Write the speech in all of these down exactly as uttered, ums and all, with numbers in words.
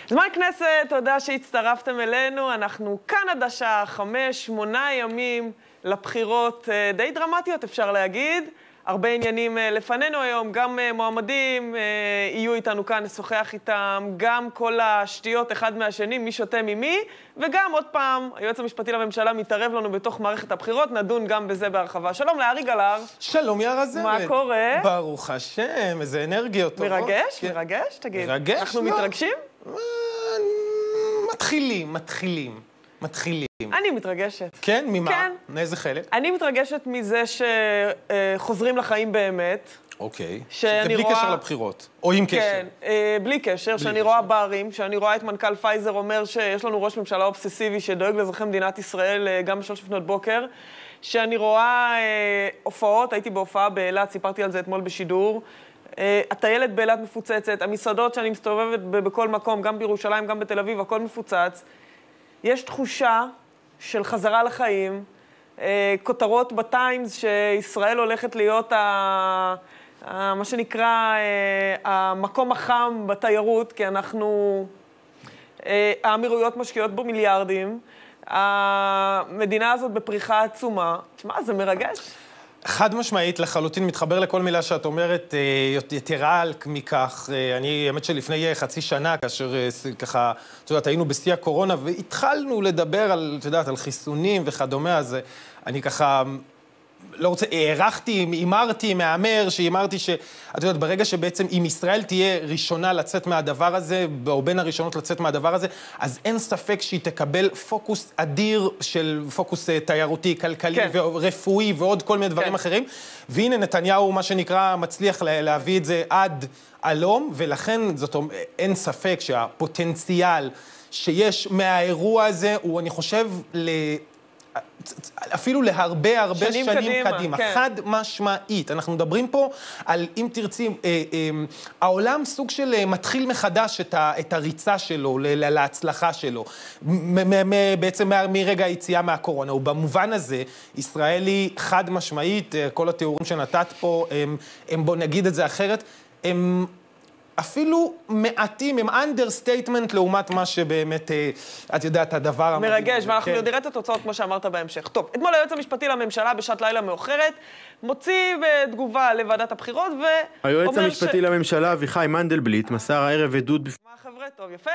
זמן כנסת, תודה שהצטרפתם אלינו. אנחנו כאן עד השעה חמש, שמונה ימים לבחירות די דרמטיות, אפשר להגיד. הרבה עניינים לפנינו היום, גם מועמדים יהיו איתנו כאן, נשוחח איתם, גם כל השטויות אחד מהשני, מי שותה ממי, וגם עוד פעם, היועץ המשפטי לממשלה מתערב לנו בתוך מערכת הבחירות, נדון גם בזה בהרחבה. שלום לארי גלר. שלום יער הזרת. מה קורה? ברוך השם, איזה אנרגיות טובות. מרגש? מרגש? תגיד. מרגש? אנחנו לא. מתרגשים? מתחילים, מתחילים, מתחילים. אני מתרגשת. כן? ממה? כן. מאיזה חלק? אני מתרגשת מזה שחוזרים לחיים באמת. אוקיי. שאני זה בלי רואה... קשר לבחירות. או עם קשר. כן, אה, בלי קשר, בלי שאני קשר. רואה בערים, שאני רואה את מנכ"ל פייזר אומר שיש לנו ראש ממשלה אובססיבי שדואג לאזרחי מדינת ישראל אה, גם בשלוש לפנות בוקר, שאני רואה אה, הופעות, הייתי בהופעה באילת, סיפרתי על זה אתמול בשידור, אה, הטיילת באילת מפוצצת, המסעדות שאני מסתובבת בכל מקום, גם בירושלים, גם בתל אביב, הכל מפוצץ. יש תחושה של חזרה לחיים, אה, כותרות בטיימס שישראל הולכת להיות ה... מה שנקרא המקום החם בתיירות, כי אנחנו, האמירויות משקיעות בו מיליארדים, המדינה הזאת בפריחה עצומה. תשמע, זה מרגש. חד משמעית, לחלוטין מתחבר לכל מילה שאת אומרת, יתרה על מכך. אני, האמת שלפני חצי שנה, כאשר ככה, את יודעת, היינו בשיא הקורונה, והתחלנו לדבר על, את יודעת, על חיסונים וכדומה, אז אני ככה... לא רוצה, הערכתי, אמרתי, מאמר, שאמרתי ש... את יודעת, ברגע שבעצם אם ישראל תהיה ראשונה לצאת מהדבר הזה, או בין הראשונות לצאת מהדבר הזה, אז אין ספק שהיא תקבל פוקוס אדיר של פוקוס תיירותי, כלכלי כן. ורפואי ועוד כל מיני דברים כן. אחרים. והנה נתניהו, מה שנקרא, מצליח להביא את זה עד הלום, ולכן זאת אומרת, אין ספק שהפוטנציאל שיש מהאירוע הזה, הוא, אני חושב, ל... אפילו להרבה הרבה שנים, שנים קדימה, קדימה. כן. חד משמעית. אנחנו מדברים פה על, אם תרצים, אה, אה, העולם סוג של אה, מתחיל מחדש את, ה, את הריצה שלו, ל, ל, להצלחה שלו, מ, מ, מ, בעצם מ, מרגע היציאה מהקורונה. ובמובן הזה, ישראל היא חד משמעית, אה, כל התיאורים שנתת פה, הם, הם, בוא נגיד את זה אחרת, הם... אפילו מעטים, הם אנדרסטייטמנט לעומת מה שבאמת, את יודעת, הדבר המדהים. מרגש, ואנחנו נראה את התוצאות כמו שאמרת בהמשך. טוב, אתמול היועץ המשפטי לממשלה בשעת לילה מאוחרת, מוציא בתגובה לוועדת הבחירות, ו... היועץ המשפטי לממשלה, אביחי מנדלבליט, מסר הערב עדות בפני... מה חבר'ה? טוב, יפה.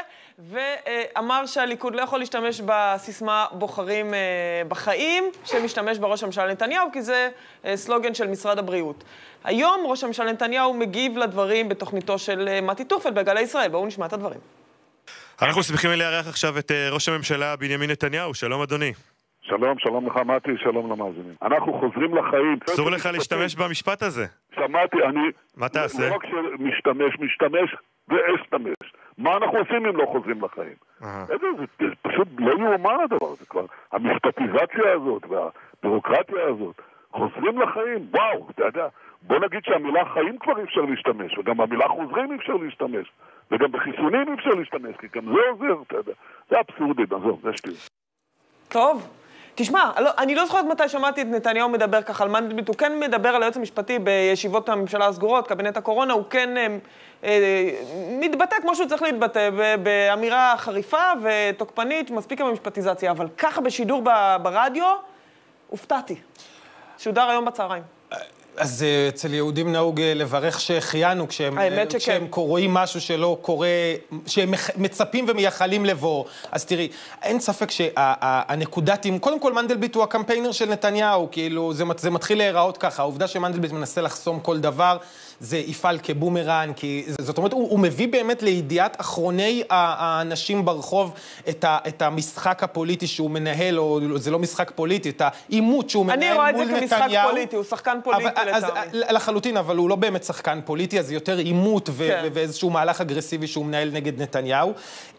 ואמר שהליכוד לא יכול להשתמש בסיסמה בוחרים בחיים, שמשתמש בראש הממשלה נתניהו, כי זה סלוגן של משרד הבריאות. היום ראש הממשלה נתניהו מגיב לדברים בתוכניתו של מתי טורפלד בגלי ישראל. בואו נשמע את הדברים. אנחנו שמחים לארח עכשיו את ראש הממשלה בנימין נתניהו. שלום אדוני. שלום, שלום לך מתי, שלום למאזינים. אנחנו חוזרים לחיים. אסור לך להשתמש במשפט הזה. שמעתי, אני... מה תעשה? לא רק שמשתמש, משתמש ואשתמש. מה אנחנו עושים אם לא חוזרים לחיים? זה פשוט לא יאומן הדבר הזה כבר. המשפטיזציה הזאת והבירוקרטיה הזאת. חוזרים לחיים, וואו, אתה יודע. בוא נגיד שהמילה חיים כבר אי אפשר להשתמש, וגם במילה חוזרים אי אפשר להשתמש, וגם בחיסונים אי אפשר להשתמש, כי גם זה עוזר, אתה יודע. זה אבסורדי, עזוב, זה שטויות. טוב. תשמע, אני לא זוכרת מתי שמעתי את נתניהו מדבר ככה על מנדלבליט, הוא כן מדבר על היועץ המשפטי בישיבות הממשלה הסגורות, קבינט הקורונה, הוא כן אה, אה, מתבטא כמו שהוא צריך להתבטא, באמירה חריפה ותוקפנית, מספיק עם המשפטיזציה, אבל ככה בשידור ברדיו, הופתעתי. שודר היום בצהריים. אז אצל יהודים נהוג לברך שהחיינו כשהם, כשהם קוראים משהו שלא קורה, שהם מצפים ומייחלים לבוא. אז תראי, אין ספק שהנקודת, קודם כל מנדלבליט הוא הקמפיינר של נתניהו, כאילו זה, זה מתחיל להיראות ככה, העובדה שמנדלבליט מנסה לחסום כל דבר, זה יפעל כבומרן, כי זאת אומרת, הוא, הוא מביא באמת לידיעת אחרוני האנשים ברחוב את, ה, את המשחק הפוליטי שהוא מנהל, או זה לא משחק פוליטי, את העימות שהוא מנהל מול נתניהו. אני רואה את זה כמשחק פוליטי, הוא שחקן פוליטי לצערי. לחלוטין, אבל הוא לא באמת שחקן פוליטי, אז יותר עימות ו- כן. ואיזשהו מהלך אגרסיבי שהוא מנהל נגד נתניהו.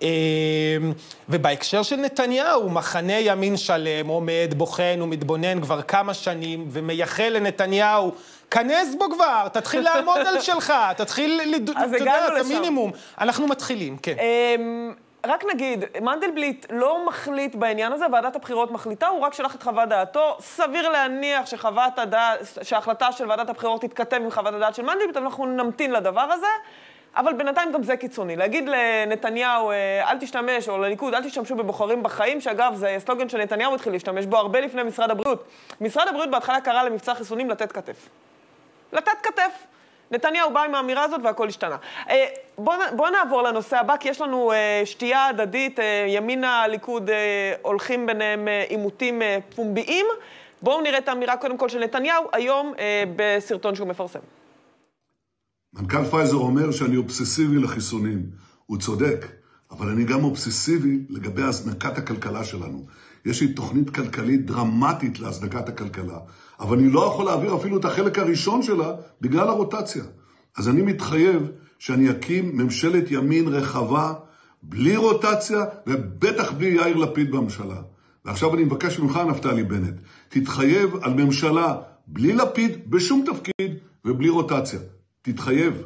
ובהקשר של נתניהו, מחנה ימין שלם, עומד, בוחן ומתבונן כבר כמה שנים, ומייחל לנתניהו, כנס בו כבר, תתחיל לעמוד על שלך, תתחיל, אתה יודע, את המינימום. אנחנו מתחילים, כן. רק נגיד, מנדלבליט לא מחליט בעניין הזה, ועדת הבחירות מחליטה, הוא רק שלח את חוות דעתו. סביר להניח שחוות הדעת, שההחלטה של ועדת הבחירות תתכתב עם חוות הדעת של מנדלבליט, אנחנו נמתין לדבר הזה. אבל בינתיים גם זה קיצוני. להגיד לנתניהו, אל תשתמש, או לליכוד, אל תשתמשו בבוחרים בחיים, שאגב, זה סלוגן שנתניהו התחיל להשתמש בו הרבה לפני משרד הבריאות. משרד הבריאות בהתחלה קרא למבצע חיסונים לתת כתף. לתת כתף. נתניהו בא עם האמירה הזאת והכל השתנה. בוא, בוא נעבור לנושא הבא, כי יש לנו שתייה הדדית, ימינה, ליכוד, הולכים ביניהם עימותים פומביים. בואו נראה את האמירה קודם כל של נתניהו, היום בסרטון שהוא מפרסם. מנכ"ל פייזר אומר שאני אובססיבי לחיסונים. הוא צודק, אבל אני גם אובססיבי לגבי הזנקת הכלכלה שלנו. יש לי תוכנית כלכלית דרמטית להזנקת הכלכלה, אבל אני לא יכול להעביר אפילו את החלק הראשון שלה בגלל הרוטציה. אז אני מתחייב שאני אקים ממשלת ימין רחבה, בלי רוטציה, ובטח בלי יאיר לפיד בממשלה. ועכשיו אני מבקש ממך, נפתלי בנט, תתחייב על ממשלה בלי לפיד בשום תפקיד ובלי רוטציה. תתחייב.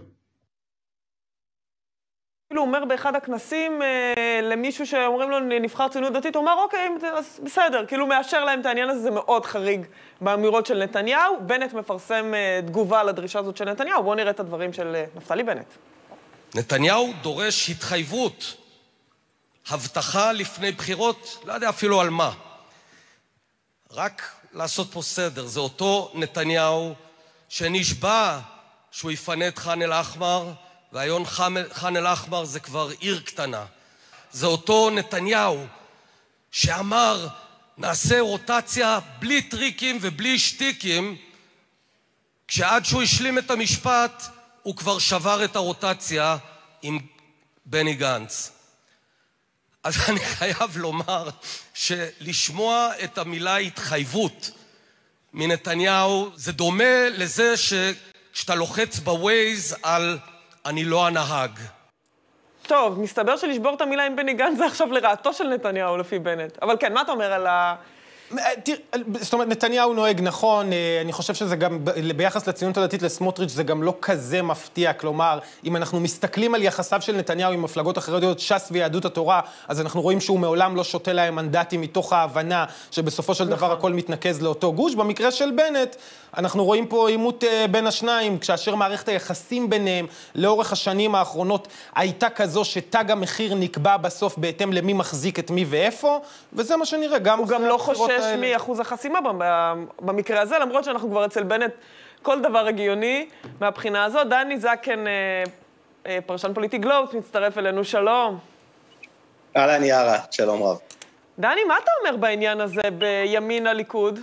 הוא אומר באחד הכנסים אה, למישהו שאומרים לו נבחר ציונות דתית, הוא אומר אוקיי, אז בסדר, כאילו מאשר להם את העניין הזה, זה מאוד חריג באמירות של נתניהו. בנט מפרסם אה, תגובה לדרישה הזאת של נתניהו, בואו נראה את הדברים של אה, נפתלי בנט. נתניהו דורש התחייבות, הבטחה לפני בחירות, לא יודע אפילו על מה. רק לעשות פה סדר, זה אותו נתניהו שנשבע שהוא יפנה את ח'אן אל-אחמר, והיום ח'אן אל-אחמר זה כבר עיר קטנה. זה אותו נתניהו שאמר, נעשה רוטציה בלי טריקים ובלי שטיקים, כשעד שהוא השלים את המשפט, הוא כבר שבר את הרוטציה עם בני גנץ. אז אני חייב לומר שלשמוע את המילה התחייבות מנתניהו, זה דומה לזה ש... שאתה לוחץ בווייז על אני לא הנהג. טוב, מסתבר שלשבור את המילה עם בני גנץ זה עכשיו לרעתו של נתניהו לפי בנט. אבל כן, מה אתה אומר על ה... זאת אומרת, נתניהו נוהג נכון, אני חושב שזה גם, ביחס לציונות הדתית לסמוטריץ' זה גם לא כזה מפתיע, כלומר, אם אנחנו מסתכלים על יחסיו של נתניהו עם מפלגות אחרות, ש"ס ויהדות התורה, אז אנחנו רואים שהוא מעולם לא שותה להם מנדטים מתוך ההבנה שבסופו של דבר הכל מתנקז לאותו גוש. במקרה של בנט, אנחנו רואים פה עימות בין השניים, כאשר מערכת היחסים ביניהם לאורך השנים האחרונות הייתה כזו שתג המחיר נקבע בסוף בהתאם למי מחזיק את מי ואיפה, וזה מה שנראה. גם הוא גם לא חושש מאחוז החסימה במקרה הזה, למרות שאנחנו כבר אצל בנט כל דבר הגיוני מהבחינה הזאת. דני זקן, פרשן פוליטי גלובס, מצטרף אלינו, שלום. אהלן יערה, שלום רב. דני, מה אתה אומר בעניין הזה בימין הליכוד?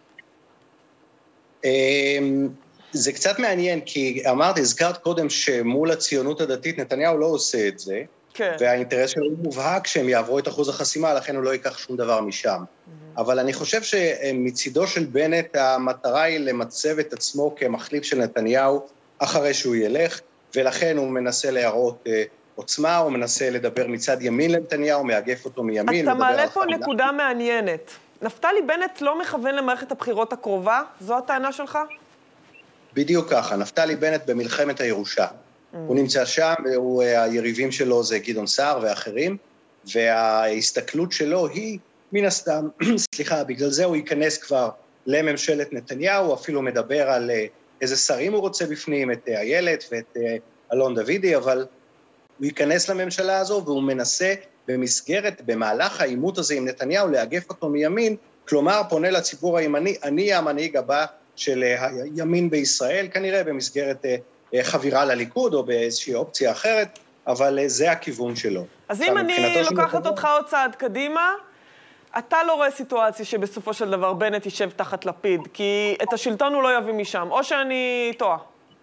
זה קצת מעניין, כי אמרת, הזכרת קודם שמול הציונות הדתית נתניהו לא עושה את זה, כן. והאינטרס שלו הוא מובהק שהם יעברו את אחוז החסימה, לכן הוא לא ייקח שום דבר משם. Mm-hmm. אבל אני חושב שמצידו של בנט המטרה היא למצב את עצמו כמחליף של נתניהו אחרי שהוא ילך, ולכן הוא מנסה להראות אה, עוצמה, הוא מנסה לדבר מצד ימין לנתניהו, מאגף אותו מימין. אתה מעלה פה נקודה מעניינת. נפתלי בנט לא מכוון למערכת הבחירות הקרובה? זו הטענה שלך? בדיוק ככה, נפתלי בנט במלחמת הירושה. Mm. הוא נמצא שם, הוא, היריבים שלו זה גדעון סער ואחרים, וההסתכלות שלו היא, מן הסתם, סליחה, בגלל זה הוא ייכנס כבר לממשלת נתניהו, הוא אפילו מדבר על איזה שרים הוא רוצה בפנים, את איילת ואת אלון דוידי, אבל הוא ייכנס לממשלה הזו, והוא מנסה במסגרת, במהלך העימות הזה עם נתניהו, לאגף אותו מימין, כלומר פונה לציבור הימני, אני המנהיג הבא של הימין בישראל, כנראה במסגרת חבירה לליכוד או באיזושהי אופציה אחרת, אבל זה הכיוון שלו. אז אם אני לוקחת אותך עוד צעד קדימה, אתה לא רואה סיטואציה שבסופו של דבר בנט יישב תחת לפיד, כי את השלטון הוא לא יביא משם, או שאני טועה.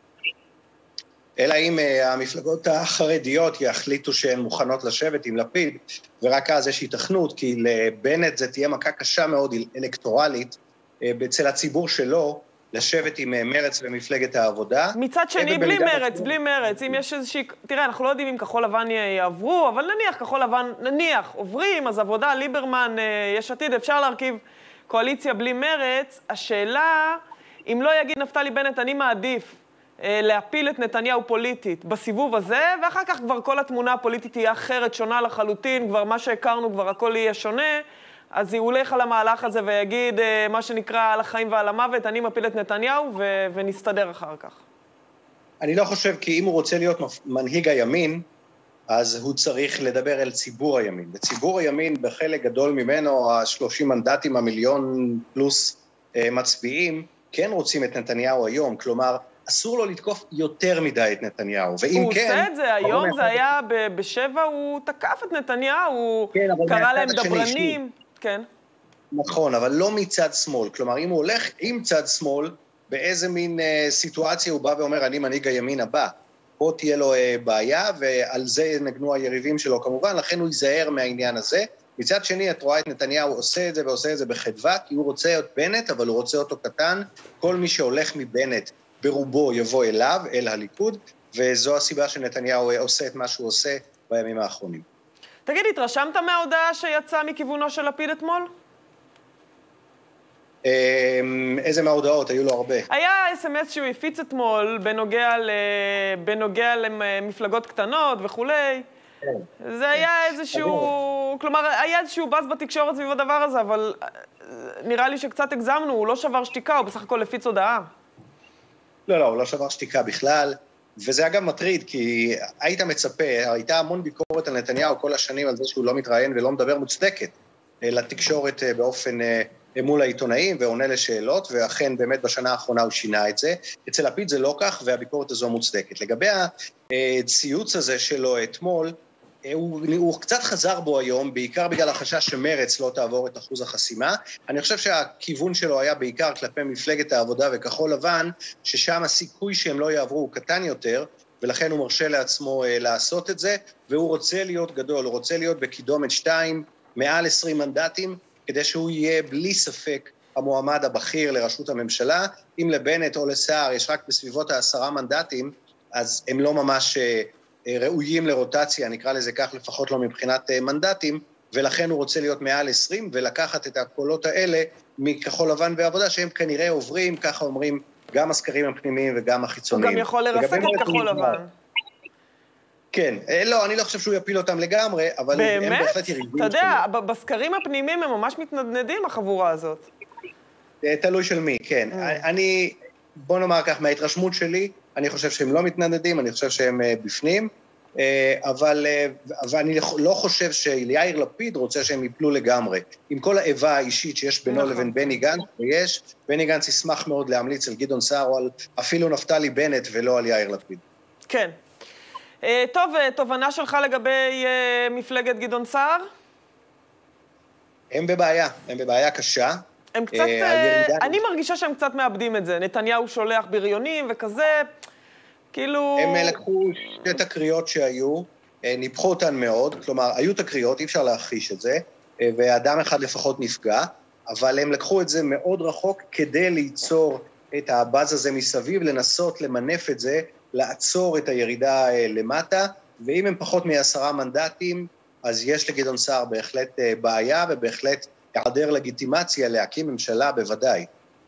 אלא אם המפלגות החרדיות יחליטו שהן מוכנות לשבת עם לפיד, ורק אז יש התכנות, כי לבנט זה תהיה מכה קשה מאוד אלקטורלית, אצל הציבור שלו, לשבת עם מרץ ומפלגת העבודה. מצד שני, בלי מרץ, בלי מרץ. אם יש איזושהי... תראה, אנחנו לא יודעים אם כחול לבן יעברו, אבל נניח כחול לבן, נניח, עוברים, אז עבודה, ליברמן, יש עתיד, אפשר להרכיב קואליציה בלי מרץ. השאלה, אם לא יגיד נפתלי בנט, אני מעדיף להפיל את נתניהו פוליטית בסיבוב הזה, ואחר כך כבר כל התמונה הפוליטית תהיה אחרת, שונה לחלוטין, כבר מה שהכרנו, כבר הכל יהיה שונה, אז הוא הולך על המהלך הזה ויגיד מה שנקרא על החיים ועל המוות, אני מפיל את נתניהו ו- ונסתדר אחר כך. אני לא חושב, כי אם הוא רוצה להיות מנהיג הימין, אז הוא צריך לדבר אל ציבור הימין. וציבור הימין, בחלק גדול ממנו, ה-שלושים מנדטים, המיליון פלוס אה, מצביעים, כן רוצים את נתניהו היום. כלומר, אסור לו לתקוף יותר מדי את נתניהו. ואם הוא כן... הוא עושה את זה היום, זה היה ב- בשבע, הוא תקף את נתניהו, הוא כן, קרא להם דברנים. כן. נכון, אבל לא מצד שמאל. כלומר, אם הוא הולך עם צד שמאל, באיזה מין אה, סיטואציה הוא בא ואומר, אני מנהיג הימין הבא. פה תהיה לו אה, בעיה, ועל זה נגנו היריבים שלו כמובן, לכן הוא ייזהר מהעניין הזה. מצד שני, את רואה את נתניהו עושה את זה ועושה את זה בחדווה, כי הוא רוצה את בנט, אבל הוא רוצה אותו קטן. כל מי שהולך מבנט ברובו יבוא אליו, אל הליכוד, וזו הסיבה שנתניהו עושה את מה שהוא עושה בימים האחרונים. תגיד, התרשמת מההודעה שיצאה מכיוונו של לפיד אתמול? איזה מההודעות? היו לו הרבה. היה אס אם אס שהוא הפיץ אתמול בנוגע, ל... בנוגע למפלגות קטנות וכולי. זה היה איזשהו... כלומר, היה איזשהו באז בתקשורת סביב הדבר הזה, אבל נראה לי שקצת הגזמנו, הוא לא שבר שתיקה, הוא בסך הכל הפיץ הודעה. לא, לא, הוא לא שבר שתיקה בכלל, וזה אגב מטריד, כי היית מצפה, הייתה המון ביקורת על נתניהו כל השנים על זה שהוא לא מתראיין ולא מדבר מוצדקת לתקשורת באופן מול העיתונאים ועונה לשאלות, ואכן באמת בשנה האחרונה הוא שינה את זה. אצל לפיד זה לא כך, והביקורת הזו מוצדקת. לגבי הציוץ הזה שלו אתמול, הוא, הוא קצת חזר בו היום, בעיקר בגלל החשש שמרץ לא תעבור את אחוז החסימה. אני חושב שהכיוון שלו היה בעיקר כלפי מפלגת העבודה וכחול לבן, ששם הסיכוי שהם לא יעברו הוא קטן יותר, ולכן הוא מרשה לעצמו אה, לעשות את זה, והוא רוצה להיות גדול, הוא רוצה להיות בקידומת שתיים, מעל עשרים מנדטים, כדי שהוא יהיה בלי ספק המועמד הבכיר לראשות הממשלה. אם לבנט או לסער יש רק בסביבות העשרה מנדטים, אז הם לא ממש... אה, ראויים לרוטציה, נקרא לזה כך, לפחות לא מבחינת מנדטים, ולכן הוא רוצה להיות מעל עשרים, ולקחת את הקולות האלה מכחול לבן ועבודה, שהם כנראה עוברים, ככה אומרים, גם הסקרים הפנימיים וגם החיצוניים. הוא גם יכול לרסק את כחול לבן. כן, לא, אני לא חושב שהוא יפיל אותם לגמרי, אבל באמת? הם בהחלט יריבים. אתה יודע, בסקרים הפנימיים הם ממש מתנדנדים, החבורה הזאת. תלוי של מי, כן. אני, בוא נאמר כך, מההתרשמות שלי, אני חושב שהם לא מתנדדים, אני חושב שהם בפנים, אבל, אבל אני לא חושב שיאיר לפיד רוצה שהם יפלו לגמרי. עם כל האיבה האישית שיש בינו לבין בני גנץ, ויש, בני גנץ ישמח מאוד להמליץ על גדעון סער, או על אפילו נפתלי בנט, ולא על יאיר לפיד. כן. טוב, תובנה שלך לגבי מפלגת גדעון סער? הם בבעיה, הם בבעיה קשה. הם קצת, אני מרגישה שהם קצת מאבדים את זה. נתניהו שולח בריונים וכזה, כאילו... הם לקחו שתי תקריות שהיו, ניפחו אותן מאוד, כלומר, היו תקריות, אי אפשר להכחיש את זה, ואדם אחד לפחות נפגע, אבל הם לקחו את זה מאוד רחוק כדי ליצור את הבאז הזה מסביב, לנסות למנף את זה, לעצור את הירידה למטה, ואם הם פחות מעשרה מנדטים, אז יש לגדעון סער בהחלט בעיה, ובהחלט היעדר לגיטימציה להקים ממשלה בוודאי.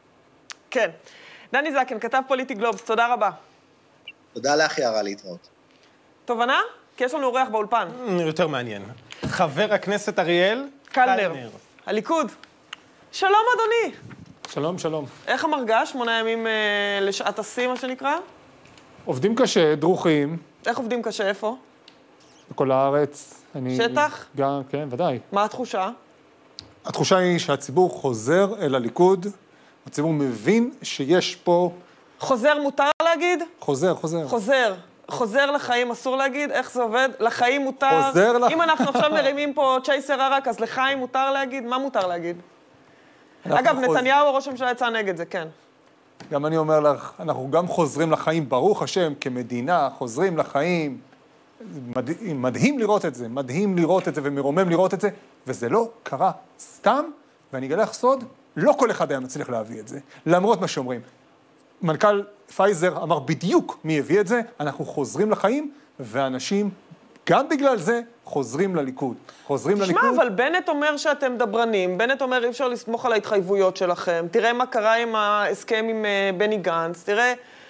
כן. דני זקן, כתב פוליטי גלובס, תודה רבה. תודה לך, יערה, להתראות. תובנה? כי יש לנו אורח באולפן. יותר מעניין. חבר הכנסת אריאל קלנר. הליכוד. שלום, אדוני. שלום, שלום. איך המרגש? שמונה ימים אה, לשעת השיא, מה שנקרא? עובדים קשה, דרוכים. איך עובדים קשה? איפה? בכל הארץ. אני... שטח? גם, כן, ודאי. מה התחושה? התחושה היא שהציבור חוזר אל הליכוד, הציבור מבין שיש פה... חוזר מותר להגיד? חוזר, חוזר. חוזר. חוזר לחיים אסור להגיד? איך זה עובד? לחיים מותר? חוזר לחיים. אם אנחנו עכשיו מרימים פה צ'ייסר ערק, אז לחיים מותר להגיד? מה מותר להגיד? אגב, חוז... נתניהו ראש הממשלה יצא נגד זה, כן. גם אני אומר לך, אנחנו גם חוזרים לחיים, ברוך השם, כמדינה, חוזרים לחיים. מדהים, מדהים לראות את זה, מדהים לראות את זה ומרומם לראות את זה, וזה לא קרה סתם, ואני אגלה לך סוד, לא כל אחד היה מצליח להביא את זה, למרות מה שאומרים. מנכ"ל פייזר אמר בדיוק מי הביא את זה, אנחנו חוזרים לחיים, ואנשים, גם בגלל זה, חוזרים לליכוד. חוזרים לליכוד. שמע, אבל בנט אומר שאתם דברנים, בנט אומר אי אפשר לסמוך על ההתחייבויות שלכם, תראה מה קרה עם ההסכם עם בני גנץ, תראה,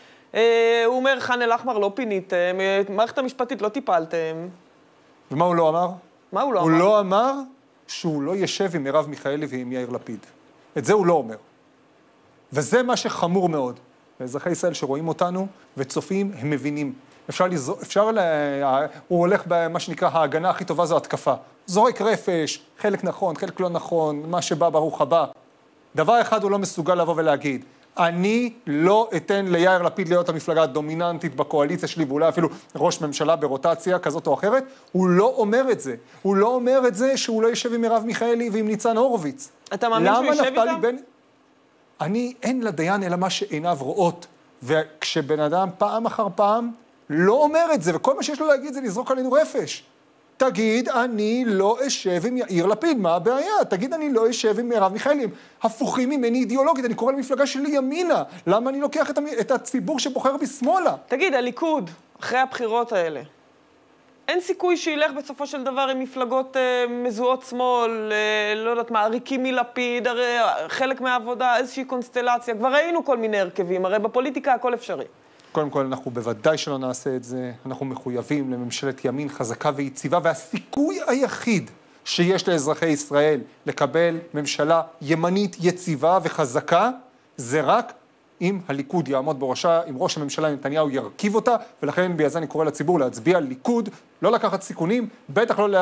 הוא אומר, חן אל-אחמר לא פיניתם, מערכת המשפטית לא טיפלתם. ומה הוא לא אמר? מה הוא לא הוא אמר? הוא לא אמר שהוא לא ישב עם מרב מיכאלי ועם יאיר לפיד. את זה הוא לא אומר. וזה מה שחמור מאוד. ואזרחי ישראל שרואים אותנו וצופים, הם מבינים. אפשר לזור, אפשר, לה, הוא הולך במה שנקרא, ההגנה הכי טובה זו התקפה. זורק רפש, חלק נכון, חלק לא נכון, מה שבא ברוך הבא. דבר אחד הוא לא מסוגל לבוא ולהגיד, אני לא אתן ליאיר לפיד להיות המפלגה הדומיננטית בקואליציה שלי, ואולי אפילו ראש ממשלה ברוטציה כזאת או אחרת, הוא לא אומר את זה. הוא לא אומר את זה שהוא לא יישב עם מרב מיכאלי ועם ניצן הורוביץ. אתה מאמין שהוא יישב איתם? בן... אני, אין לדיין אלא מה שעיניו רואות, וכשבן אדם פעם אחר פעם לא אומר את זה, וכל מה שיש לו להגיד זה לזרוק עלינו רפש. תגיד, אני לא אשב עם יאיר לפיד, מה הבעיה? תגיד, אני לא אשב עם מרב מיכאלי, הם הפוכים ממני אידיאולוגית, אני קורא למפלגה שלי ימינה, למה אני לוקח את, את הציבור שבוחר בשמאלה? תגיד, הליכוד, אחרי הבחירות האלה, אין סיכוי שילך בסופו של דבר עם מפלגות אה, מזוהות שמאל, אה, לא יודעת מה, עריקים מלפיד, הרי חלק מהעבודה, איזושהי קונסטלציה, כבר ראינו כל מיני הרכבים, הרי בפוליטיקה הכל אפשרי. קודם כל, אנחנו בוודאי שלא נעשה את זה, אנחנו מחויבים לממשלת ימין חזקה ויציבה, והסיכוי היחיד שיש לאזרחי ישראל לקבל ממשלה ימנית יציבה וחזקה, זה רק אם הליכוד יעמוד בראשה, אם ראש הממשלה נתניהו ירכיב אותה, ולכן בגלל זה אני קורא לציבור להצביע ליכוד, לא לקחת סיכונים, בטח לא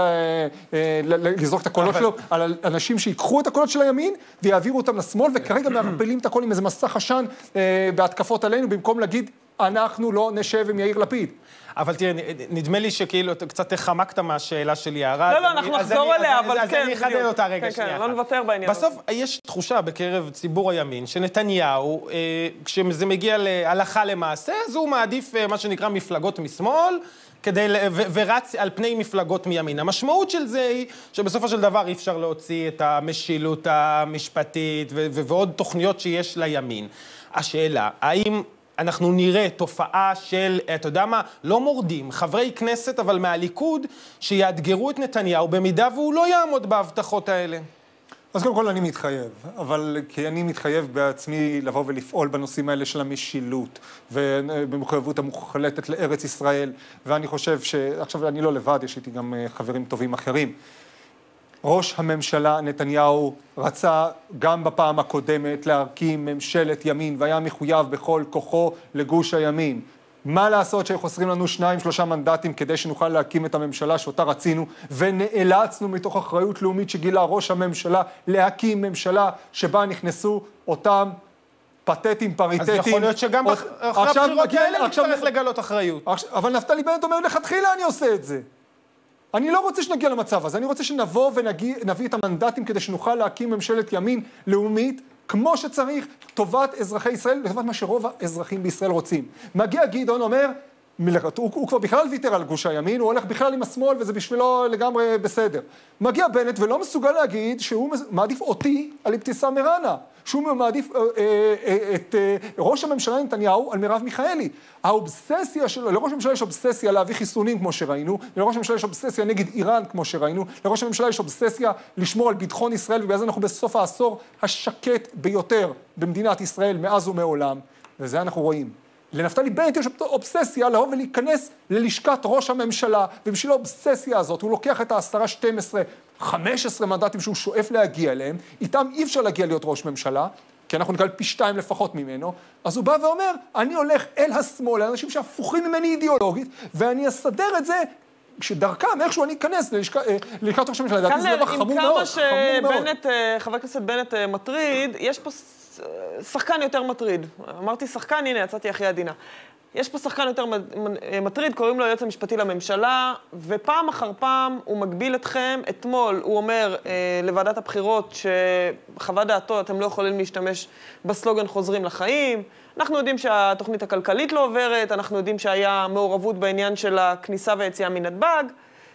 לזרוק את הקולות שלו על אנשים שיקחו את הקולות של הימין ויעבירו אותם לשמאל, וכרגע מערפלים את הכל עם איזה מסך עשן בהתקפות עלינו, במקום להגיד, אנחנו לא נשב עם יאיר לפיד. אבל תראה, נדמה לי שכאילו אתה קצת חמקת מהשאלה של יערה. לא, לא, אנחנו נחזור אליה, אבל כן. אז אני אחדד אותה רגע שנייה. לא נוותר בעניין. בסוף יש תחושה בקרב ציבור הימין שנתניהו, כשזה מגיע להלכה למעשה, אז הוא מעדיף מה שנקרא מפלגות משמאל, כדי, ו, ורץ על פני מפלגות מימין. המשמעות של זה היא שבסופו של דבר אי אפשר להוציא את המשילות המשפטית ו, ו, ועוד תוכניות שיש לימין. השאלה, האם אנחנו נראה תופעה של, אתה יודע מה, לא מורדים, חברי כנסת אבל מהליכוד, שיאתגרו את נתניהו במידה והוא לא יעמוד בהבטחות האלה? אז קודם כל אני מתחייב, אבל כי אני מתחייב בעצמי לבוא ולפעול בנושאים האלה של המשילות, ובמחויבות המוחלטת לארץ ישראל, ואני חושב שעכשיו אני לא לבד, יש איתי גם חברים טובים אחרים. ראש הממשלה נתניהו רצה גם בפעם הקודמת להרכיב ממשלת ימין, והיה מחויב בכל כוחו לגוש הימין. מה לעשות שחוסרים לנו שניים, שלושה מנדטים כדי שנוכל להקים את הממשלה שאותה רצינו, ונאלצנו מתוך אחריות לאומית שגילה ראש הממשלה להקים ממשלה שבה נכנסו אותם פתטים, פריטטים. אז יכול להיות שגם אחרי הבחירות האלה נצטרך לגלות אחריות. אבל נפתלי בנט אומר, לכתחילה אני עושה את זה. אני לא רוצה שנגיע למצב הזה, אני רוצה שנבוא ונביא את המנדטים כדי שנוכל להקים ממשלת ימין לאומית, כמו שצריך, טובת אזרחי ישראל, לטובת מה שרוב האזרחים בישראל רוצים. מגיע גדעון אומר, הוא, הוא כבר בכלל ויתר על גוש הימין, הוא הולך בכלל עם השמאל וזה בשבילו לגמרי בסדר. מגיע בנט ולא מסוגל להגיד שהוא מעדיף אותי על אבתיסאם מראענה, שהוא מעדיף אה, אה, את אה, ראש הממשלה נתניהו על מרב מיכאלי. האובססיה שלו, לראש הממשלה יש אובססיה להביא חיסונים כמו שראינו, לראש הממשלה יש אובססיה נגד איראן כמו שראינו, לראש הממשלה יש אובססיה לשמור על ביטחון ישראל, ובגלל זה אנחנו בסוף העשור השקט ביותר במדינת ישראל מאז ומעולם, וזה אנחנו רואים. לנפתלי בנט יש אובססיה לבוא ולהיכנס ללשכת ראש הממשלה, ובשביל האובססיה הזאת הוא לוקח את העשרה, שתים עשרה, חמש עשרה מנדטים שהוא שואף להגיע אליהם, איתם אי אפשר להגיע להיות ראש ממשלה, כי אנחנו נקבל פי שתיים לפחות ממנו, אז הוא בא ואומר, אני הולך אל השמאל, לאנשים שהפוכים ממני אידיאולוגית, ואני אסדר את זה, כשדרכם, איכשהו אני אכנס ללשכת ראש הממשלה, לדעתי זה דבר חמור מאוד, חמור מאוד. חבר הכנסת בנט מטריד, יש פה שחקן יותר מטריד. אמרתי שחקן, הנה, יצאתי הכי עדינה. יש פה שחקן יותר מטריד, קוראים לו היועץ המשפטי לממשלה, ופעם אחר פעם הוא מגביל אתכם. אתמול הוא אומר אה, לוועדת הבחירות שחוות דעתו אתם לא יכולים להשתמש בסלוגן חוזרים לחיים. אנחנו יודעים שהתוכנית הכלכלית לא עוברת, אנחנו יודעים שהיה מעורבות בעניין של הכניסה והיציאה מנתב"ג,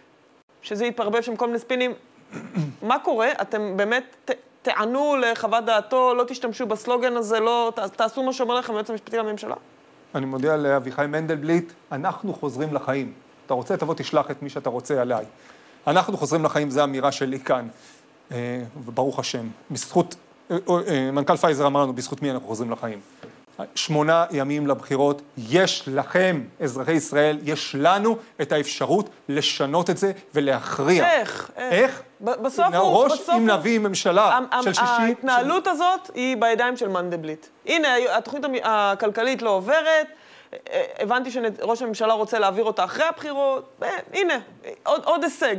שזה יתפרבב שם כל מיני ספינים. מה קורה? אתם באמת ת, תענו לחוות דעתו, לא תשתמשו בסלוגן הזה, לא, ת, תעשו מה שאומר לכם היועץ המשפטי לממשלה? אני מודיע לאביחי מנדלבליט, אנחנו חוזרים לחיים. אתה רוצה, תבוא תשלח את מי שאתה רוצה עליי. אנחנו חוזרים לחיים, זו האמירה שלי כאן. וברוך השם, בזכות, מנכ"ל פייזר אמר לנו, בזכות מי אנחנו חוזרים לחיים. שמונה ימים לבחירות, יש לכם, אזרחי ישראל, יש לנו את האפשרות לשנות את זה ולהכריע. איך? איך? בסוף הוא... ראש אם נביא ממשלה של שישי... ההתנהלות הזאת היא בידיים של מנדלבליט. הנה, התוכנית הכלכלית לא עוברת, הבנתי שראש הממשלה רוצה להעביר אותה אחרי הבחירות, הנה, עוד הישג.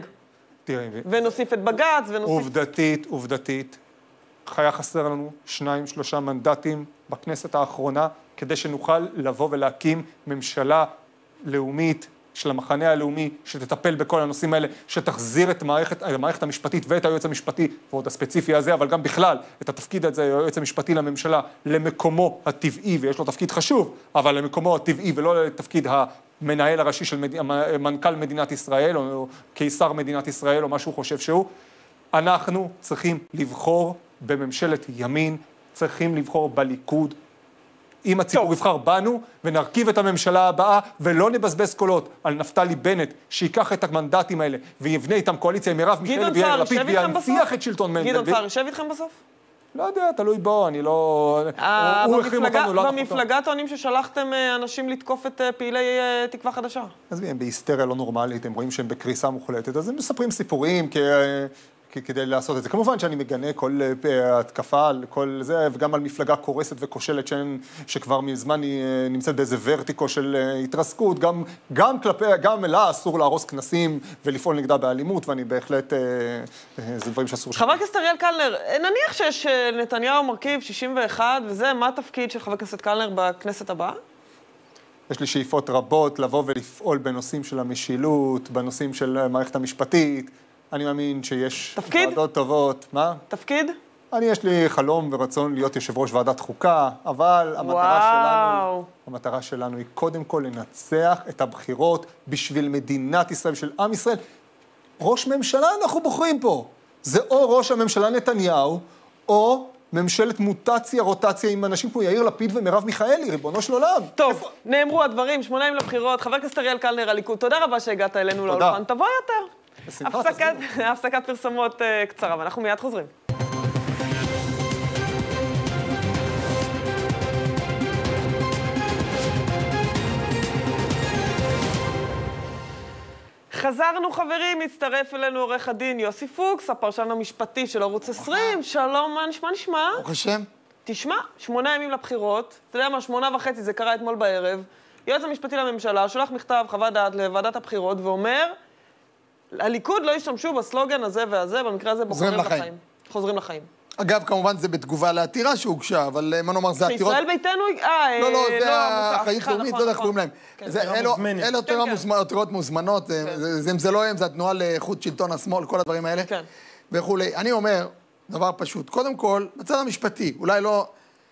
ונוסיף את בג"ץ, ונוסיף... עובדתית, עובדתית. היה חסר לנו שניים, שלושה מנדטים בכנסת האחרונה, כדי שנוכל לבוא ולהקים ממשלה לאומית של המחנה הלאומי, שתטפל בכל הנושאים האלה, שתחזיר את המערכת, המערכת המשפטית ואת היועץ המשפטי, ועוד הספציפי הזה, אבל גם בכלל, את התפקיד הזה, היועץ המשפטי לממשלה, למקומו הטבעי, ויש לו תפקיד חשוב, אבל למקומו הטבעי, ולא לתפקיד המנהל הראשי של מד... מנכ"ל מדינת ישראל, או קיסר מדינת ישראל, או מה שהוא חושב שהוא. אנחנו צריכים לבחור בממשלת ימין, צריכים לבחור בליכוד, אם הציבור יבחר בנו, ונרכיב את הממשלה הבאה, ולא נבזבז קולות על נפתלי בנט, שיקח את המנדטים האלה, ויבנה איתם קואליציה עם מרב מיכאלי ויאיר לפיד, וינציח את שלטון מנדלבליט. גדעון סער, יושב איתכם בסוף? לא יודע, תלוי בו, אני לא... הוא החרים אותנו, לא... במפלגה טוענים ששלחתם אנשים לתקוף את פעילי תקווה חדשה. אז הם בהיסטריה לא נורמלית, הם רואים שהם בקריסה מוחלטת, אז הם מספרים סיפורים כ... כדי לעשות את זה. כמובן שאני מגנה כל התקפה על כל זה, וגם על מפלגה קורסת וכושלת שאין, שכבר מזמן היא נמצאת באיזה ורטיקו של התרסקות, גם, גם כלפי, גם לה אסור להרוס כנסים ולפעול נגדה באלימות, ואני בהחלט, זה דברים שאסור... חבר הכנסת אריאל קלנר, נניח שיש נתניהו מרכיב שישים ואחת, וזה, מה התפקיד של חבר הכנסת קלנר בכנסת הבאה? יש לי שאיפות רבות לבוא ולפעול בנושאים של המשילות, בנושאים של מערכת המשפטית, אני מאמין שיש תפקיד? ועדות טובות. מה? תפקיד? אני, יש לי חלום ורצון להיות יושב ראש ועדת חוקה, אבל המטרה שלנו, המטרה שלנו היא קודם כל לנצח את הבחירות בשביל מדינת ישראל, בשביל עם ישראל. ראש ממשלה אנחנו בוחרים פה. זה או ראש הממשלה נתניהו, או ממשלת מוטציה, רוטציה עם אנשים כמו יאיר לפיד ומרב מיכאלי, ריבונו של עולם. טוב, נאמרו הדברים, שמונה ימים לבחירות. חבר הכנסת אריאל קלנר, הליכוד, תודה רבה שהגעת אלינו לאולפן. תבוא יותר. הפסקת, הפסקת פרסומות uh, קצרה, ואנחנו מיד חוזרים. חזרנו חברים, מצטרף אלינו עורך הדין יוסי פוקס, הפרשן המשפטי של ערוץ עשרים. שלום, מה נשמע נשמע? ברוך השם. תשמע, שמונה ימים לבחירות, אתה יודע מה, שמונה וחצי, זה קרה אתמול בערב, יועץ המשפטי לממשלה שולח מכתב חוות דעת לוועדת הבחירות ואומר, הליכוד לא ישתמשו בסלוגן הזה והזה, במקרה הזה בוחרים לחיים. חוזרים לחיים. אגב, כמובן זה בתגובה לעתירה שהוגשה, אבל מה נאמר, זה עתירות... שישראל ביתנו... אה, לא, לא, זה האחריות לאומית, לא יודע איך קוראים להם. אלה עתירות מוזמנות, אם זה לא הם, זה התנועה לאיכות שלטון השמאל, כל הדברים האלה. וכולי. אני אומר, דבר פשוט, קודם כל, בצד המשפטי, אולי לא...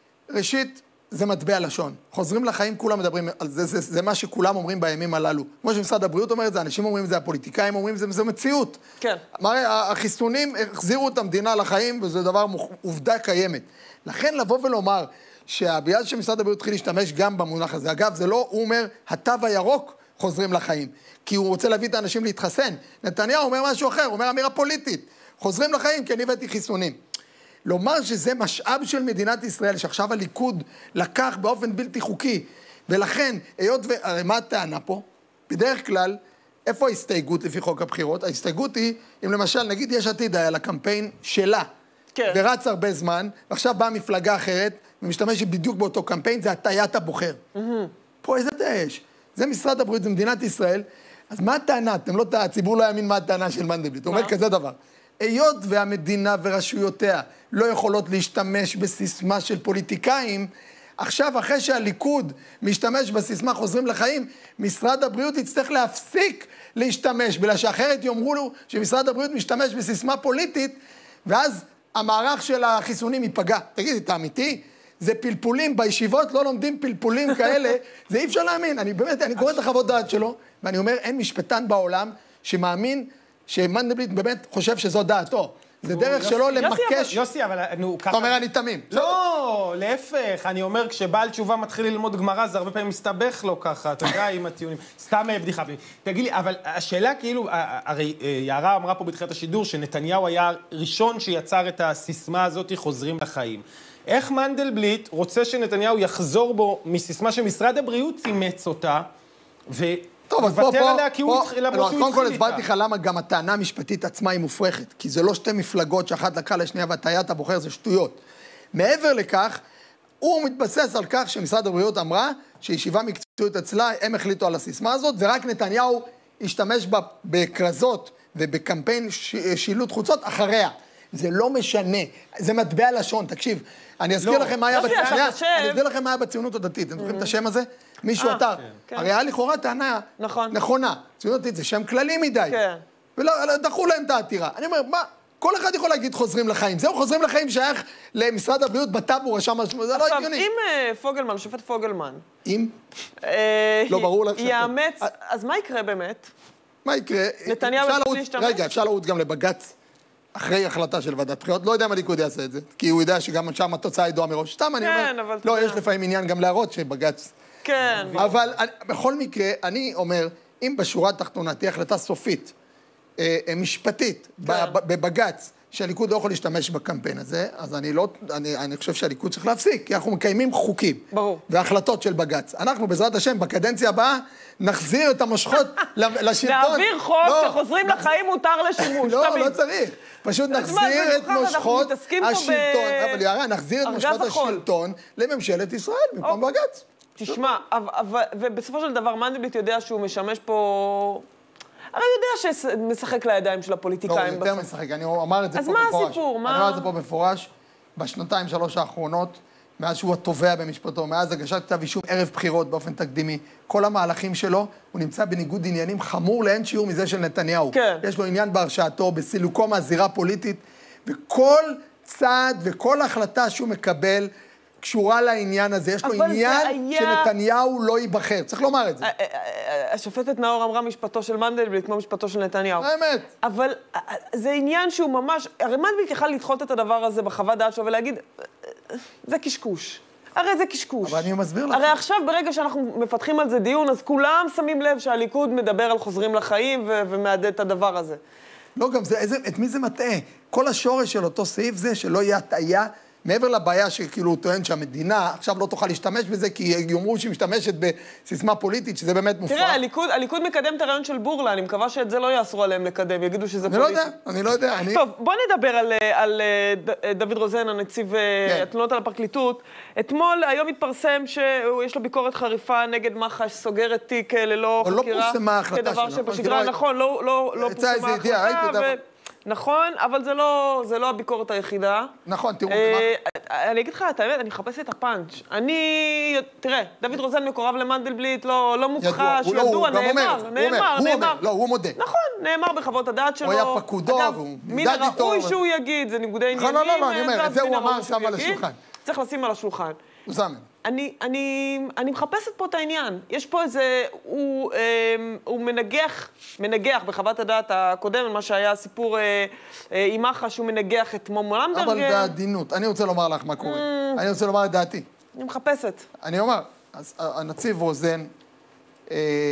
ראשית, זה מטבע לשון. חוזרים לחיים, כולם מדברים על זה, זה, זה מה שכולם אומרים בימים הללו. כמו שמשרד הבריאות אומר את זה, אנשים אומרים את זה, הפוליטיקאים אומרים את זה, זה מציאות. כן. מראה, החיסונים החזירו את המדינה לחיים, וזה דבר עובדה קיימת. לכן לבוא ולומר, שבגלל שמשרד הבריאות התחיל להשתמש גם במונח הזה, אגב, זה לא, הוא אומר, התו הירוק חוזרים לחיים, כי הוא רוצה להביא את האנשים להתחסן. נתניהו אומר משהו אחר, הוא אומר אמירה פוליטית. חוזרים לחיים כי אני הבאתי חיסונים. לומר שזה משאב של מדינת ישראל, שעכשיו הליכוד לקח באופן בלתי חוקי, ולכן, היות ו... הרי מה הטענה פה? בדרך כלל, איפה ההסתייגות לפי חוק הבחירות? ההסתייגות היא, אם למשל, נגיד יש עתיד היה לקמפיין שלה, כן. ורץ הרבה זמן, ועכשיו באה מפלגה אחרת, ומשתמשת בדיוק באותו קמפיין, זה הטיית הבוחר. Mm-hmm. פה איזה דש? זה משרד הבריאות, זה מדינת ישראל, אז מה הטענה? אתם לא, הציבור לא יאמין מה הטענה של מנדלבליט. הוא אומר כזה דבר. היות והמדינה ורשויותיה לא יכולות להשתמש בסיסמה של פוליטיקאים, עכשיו אחרי שהליכוד משתמש בסיסמה חוזרים לחיים, משרד הבריאות יצטרך להפסיק להשתמש, בגלל שאחרת יאמרו לו שמשרד הבריאות משתמש בסיסמה פוליטית, ואז המערך של החיסונים ייפגע. תגיד, אתה אמיתי? זה פלפולים, בישיבות לא לומדים פלפולים כאלה, זה אי אפשר להאמין. אני באמת, אני קורא את החוות דעת שלו, ואני אומר, אין משפטן בעולם שמאמין שמנדלבליט באמת חושב שזו דעתו. זה דרך שלו למקש... יוסי, אבל נו... אתה אומר, אני תמים. לא, להפך. אני אומר, כשבעל תשובה מתחיל ללמוד גמרא, זה הרבה פעמים מסתבך לו ככה, אתה יודע, עם הטיעונים. סתם בדיחה. תגיד לי, אבל השאלה כאילו, הרי יערה אמרה פה בתחילת השידור, שנתניהו היה ראשון שיצר את הסיסמה הזאת, חוזרים לחיים. איך מנדלבליט רוצה שנתניהו יחזור בו מסיסמה שמשרד הבריאות צימץ אותה, ווותר עליה כי הוא התחיל למרות שהוא התחיל איתה. קודם כל הסברתי לך למה גם הטענה המשפטית עצמה היא מופרכת, כי זה לא שתי מפלגות שאחת לקחה לשנייה והטעיית הבוחר זה שטויות. מעבר לכך, הוא מתבסס על כך שמשרד הבריאות אמרה שישיבה מקצועית אצלה, הם החליטו על הסיסמה הזאת, ורק נתניהו השתמש בה בקרזות ובקמפיין שילוט חוצות אחריה. זה לא משנה, זה מטבע לשון, תקשיב, אני אזכיר לכם מה היה בציונות, אני אזכיר לכם מה היה בציונות הדתית, אתם זוכרים את השם הזה? מישהו אתר, הרי היה לכאורה טענה נכונה, ציונות הדתית זה שם כללי מדי, ודחו להם את העתירה, אני אומר, מה, כל אחד יכול להגיד חוזרים לחיים, זהו חוזרים לחיים שייך למשרד הבריאות בטאבו, רשם משהו, זה לא הגיוני. עכשיו, אם פוגלמן, שופט פוגלמן, אם? לא ברור לך יאמץ, אז מה יקרה באמת? מה יקרה? נתניהו יתחיל להשתמש? רגע, אפשר לרוץ גם לבג"ץ אחרי החלטה של ועדת בחירות, לא יודע אם הליכוד יעשה את זה, כי הוא יודע שגם שם התוצאה ידועה מראש. סתם אני אומר, לא, יש לפעמים עניין גם להראות שבג"ץ... כן. אבל בכל מקרה, אני אומר, אם בשורה התחתונה תהיה החלטה סופית, משפטית, בבג"ץ, שהליכוד לא יכול להשתמש בקמפיין הזה, אז אני לא, אני, אני חושב שהליכוד צריך להפסיק, כי אנחנו מקיימים חוקים. ברור. והחלטות של בג"ץ. אנחנו בעזרת השם, בקדנציה הבאה, נחזיר את המושכות לשלטון. להעביר חוק שחוזרים לחיים מותר לשימוש. לא, לא צריך. פשוט נחזיר את מושכות השלטון. אבל יערה, נחזיר את מושכות השלטון לממשלת ישראל, במקום בג"ץ. תשמע, ובסופו של דבר מנדלבליט יודע שהוא משמש פה... הרי יודע שמשחק לידיים של הפוליטיקאים. לא, יותר משחק, אני אומר את זה פה במפורש. אז מה הסיפור? אני אומר את זה פה במפורש, בשנתיים שלוש האחרונות, מאז שהוא התובע במשפטו, מאז הגשת כתב אישום ערב בחירות באופן תקדימי, כל המהלכים שלו, הוא נמצא בניגוד עניינים חמור לאין שיעור מזה של נתניהו. כן. יש לו עניין בהרשעתו, בסילוקו מהזירה הפוליטית, וכל צעד וכל החלטה שהוא מקבל, קשורה לעניין הזה, יש לו עניין היה... שנתניהו לא ייבחר, צריך לומר את זה. השופטת נאור אמרה משפטו של מנדלבליט כמו משפטו של נתניהו. האמת. אבל זה עניין שהוא ממש, הרי מנדלבליט יכל לדחות את הדבר הזה בחוות דעת שלו ולהגיד, זה קשקוש. הרי זה קשקוש. אבל אני מסביר לך. הרי עכשיו ברגע שאנחנו מפתחים על זה דיון, אז כולם שמים לב שהליכוד מדבר על חוזרים לחיים ו- ומעדד את הדבר הזה. לא, גם זה, איזה, את מי זה מטעה? כל השורש של אותו סעיף זה שלא יהיה הטעיה, מעבר לבעיה שכאילו הוא טוען שהמדינה עכשיו לא תוכל להשתמש בזה, כי יאמרו שהיא משתמשת בסיסמה פוליטית, שזה באמת מופרח. תראה, הליכוד, הליכוד מקדם את הרעיון של בורלה, אני מקווה שאת זה לא יאסרו עליהם לקדם, יגידו שזה אני פוליטי. לא יודע, אני לא יודע. אני... טוב, בוא נדבר על, על דוד רוזן, הנציב כן. התלונות על הפרקליטות. אתמול, היום התפרסם שיש לו ביקורת חריפה נגד מח"ש, סוגרת תיק ללא חקירה. לא פורסמה ההחלטה כדבר שבשגרה, נכון, לא, לא, לא פורסמה ההחלטה. נכון, אבל זה לא, זה לא הביקורת היחידה. נכון, תראו, אה, אני אגיד לך, את האמת, אני מחפש את הפאנץ'. אני, תראה, דוד רוזן מקורב למנדלבליט, לא, לא מוכחש, ידוע, ידוע, נאמר, נאמר, נאמר. לא, הוא מודה. נכון, נאמר בחוות הדעת שלו. הוא היה פקודו, והוא מן הראוי שהוא יגיד, זה ניגודי עניינים. לא, לא, לא, אני אומר, את זה הוא אמר, שם על השולחן. צריך לשים על השולחן. הוא שם. אני, אני, אני מחפשת פה את העניין. יש פה איזה, הוא, אה, הוא מנגח, מנגח בחוות הדעת הקודם, מה שהיה הסיפור אה, אה, עם מח"ש, שהוא מנגח את מומו למברגר. אבל בעדינות. אני רוצה לומר לך מה קורה. Mm. אני רוצה לומר את דעתי. אני מחפשת. אני אומר, אז הנציב רוזן, אה,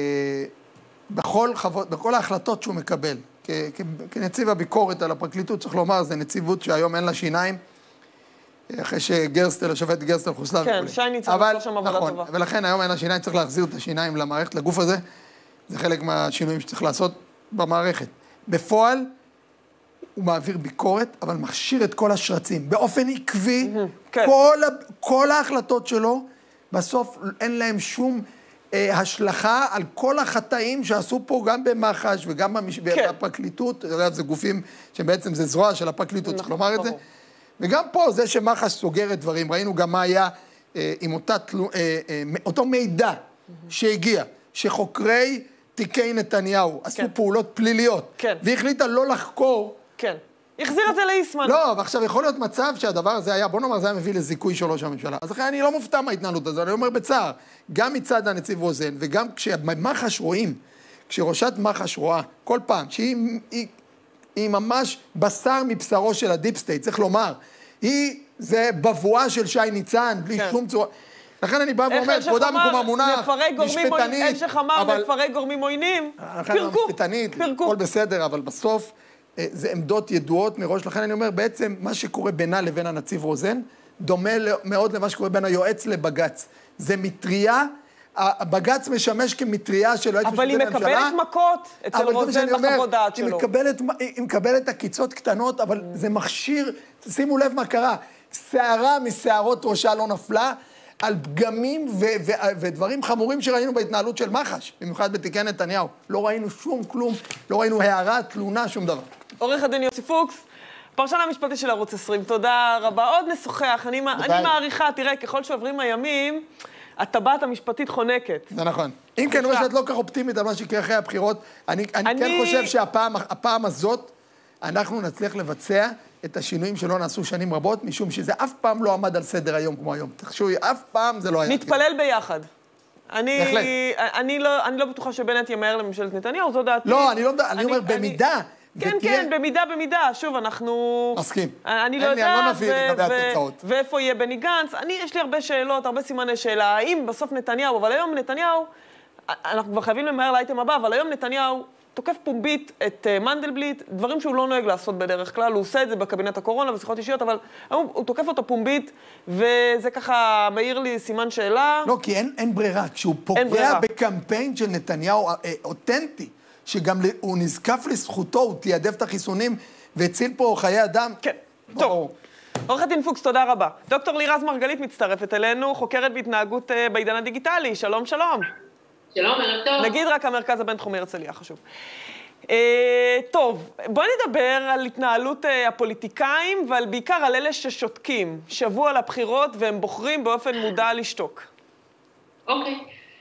בכל, חוות, בכל ההחלטות שהוא מקבל, כ, כ, כנציב הביקורת על הפרקליטות, צריך לומר, זה נציבות שהיום אין לה שיניים, אחרי שגרסטל, השופט גרסטל חוסלה וכו'. כן, שי ניצן עושה שם עבודה טובה. ולכן היום אין השיניים, צריך להחזיר את השיניים למערכת, לגוף הזה. זה חלק מהשינויים שצריך לעשות במערכת. בפועל, הוא מעביר ביקורת, אבל מכשיר את כל השרצים. באופן עקבי, כל, כל ההחלטות שלו, בסוף אין להם שום אה, השלכה על כל החטאים שעשו פה גם במח"ש וגם במש... כן. בפרקליטות. זה גופים שבעצם זה זרוע של הפרקליטות, צריך לומר את זה. וגם פה, זה שמח"ש סוגרת דברים, ראינו גם מה היה אה, עם אותה, אה, אה, אותו מידע שהגיע, שחוקרי תיקי נתניהו עשו כן. פעולות פליליות, כן. והחליטה לא לחקור. כן. החזיר את זה לאיסמן. לא, ועכשיו יכול להיות מצב שהדבר הזה היה, בוא נאמר, זה היה מביא לזיכוי של ראש הממשלה. אז אחרי, אני לא מופתע מההתנהלות הזו, אני אומר בצער, גם מצד הנציב רוזן, וגם כשמח"ש רואים, כשראשת מח"ש רואה, כל פעם, שהיא... היא, היא ממש בשר מבשרו של הדיפ סטייט, צריך לומר. היא, זה בבואה של שי ניצן, בלי כן. שום צורה. לכן אני בא ואומר, כבודה מקום המונח, משפטנית. איך שחמר לפרק גורמים עוינים, פירקו, משפטנית, הכל בסדר, אבל בסוף זה עמדות ידועות מראש. לכן אני אומר, בעצם מה שקורה בינה לבין הנציב רוזן, דומה מאוד למה שקורה בין היועץ לבגץ. זה מטריה, הבגץ משמש כמטריה של היועץ אבל היא מקבלת מכות אצל רוזן בחוות דעת שלו. היא מקבלת עקיצות קטנות, אבל זה מכשיר, שימו לב מה קרה, שערה משערות ראשה לא נפלה, על פגמים ו- ו- ודברים חמורים שראינו בהתנהלות של מח"ש, במיוחד בתיקי נתניהו. לא ראינו שום כלום, לא ראינו הערה, תלונה, שום דבר. עורך הדין יוסי פוקס, פרשן המשפטי של ערוץ עשרים, תודה רבה. עוד נשוחח, אני, אני מעריכה, תראה, ככל שעוברים הימים, הטבעת המשפטית חונקת. זה נכון. אם כן, רואה שאת לא כך אופטימית על מה שיקרה אחרי הבחירות, אני, אני, אני... כן חושב שהפעם הפעם הזאת, אנחנו נצליח לבצע את השינויים שלא נעשו שנים רבות, משום שזה אף פעם לא עמד על סדר היום כמו היום. תחשבו, אף פעם זה לא היה. נתפלל ביחד. אני, אני, לא, אני לא בטוחה שבנט ימהר לממשלת נתניהו, זו דעתי. לא, אני לא יודע, אני אומר, במידה... כן, כן, במידה, במידה. שוב, אנחנו... מסכים. אני לא יודעת, ואיפה יהיה בני גנץ. אני, יש לי הרבה שאלות, הרבה סימני שאלה. האם בסוף נתניהו, אבל היום נתניהו, אנחנו כבר חייבים למהר לאייטם הבא, אבל היום נתניהו תוקף פומבית את מנדלבליט, דברים שהוא לא נוהג לעשות בדרך כלל, הוא עושה את זה בקבינט הקורונה ושיחות אישיות, אבל הוא, הוא תוקף אותו פומבית, וזה ככה מאיר לי סימן שאלה. לא, כי אין, אין ברירה. כשהוא פוגע בקמפיין של נתניהו אה, אותנטי, שגם הוא נזקף לזכותו, הוא תיעדף את החיסונים והציל פה חיי אדם. כן, טוב. עורך הדין פוקס, תודה רבה. דוקטור לירז מרגלית מצטרפת אלינו, חוקרת בהתנהגות uh, בעידן הדיגיטלי. שלום, שלום. שלום, ערב טוב. נגיד רק המרכז הבינתחומי הרצליה, חשוב. Uh, טוב, בואי נדבר על התנהלות uh, הפוליטיקאים, אבל בעיקר על אלה ששותקים. שבוע לבחירות והם בוחרים באופן מודע לשתוק. אוקיי,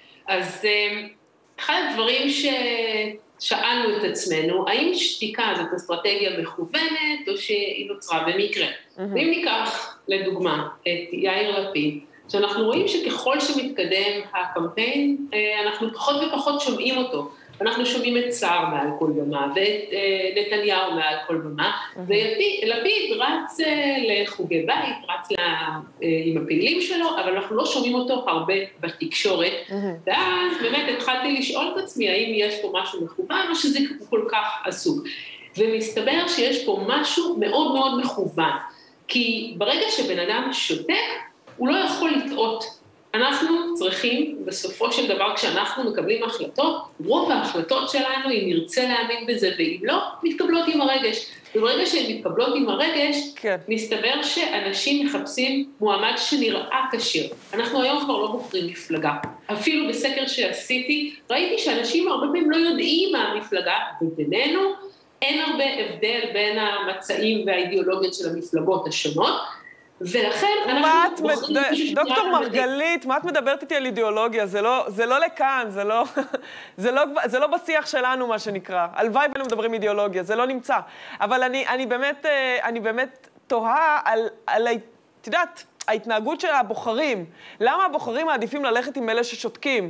אז uh, אחד הדברים ש... שאלנו את עצמנו, האם שתיקה זאת אסטרטגיה מכוונת או שהיא נוצרה במקרה? Mm-hmm. ואם ניקח לדוגמה את יאיר לפיד, שאנחנו רואים שככל שמתקדם הקמפיין, אנחנו פחות ופחות שומעים אותו. אנחנו שומעים את סער מעל כל במה, ואת נתניהו מעל כל במה, mm-hmm. ולפיד רץ לחוגי בית, רץ לה, עם הפעילים שלו, אבל אנחנו לא שומעים אותו הרבה בתקשורת, mm-hmm. ואז באמת התחלתי לשאול את עצמי, האם יש פה משהו מכוון, או שזה כל כך עסוק. ומסתבר שיש פה משהו מאוד מאוד מכוון, כי ברגע שבן אדם שותק, הוא לא יכול לטעות. אנחנו צריכים, בסופו של דבר, כשאנחנו מקבלים החלטות, רוב ההחלטות שלנו, אם נרצה להאמין בזה, ואם לא, מתקבלות עם הרגש. וברגע שהן מתקבלות עם הרגש, כן. מסתבר שאנשים מחפשים מועמד שנראה כשיר. אנחנו היום כבר לא בוחרים מפלגה. אפילו בסקר שעשיתי, ראיתי שאנשים הרבה פעמים לא יודעים מה המפלגה, ובינינו אין הרבה הבדל בין המצעים והאידיאולוגיות של המפלגות השונות, ולכן אנחנו... דוקטור מרגלית, מה את מדברת איתי על אידיאולוגיה? זה לא, זה לא לכאן, זה לא, זה לא, זה לא בשיח שלנו, מה שנקרא. הלוואי ואנו מדברים אידיאולוגיה, זה לא נמצא. אבל אני, אני באמת, אני באמת תוהה על, על, את יודעת, ההתנהגות של הבוחרים. למה הבוחרים מעדיפים ללכת עם אלה ששותקים?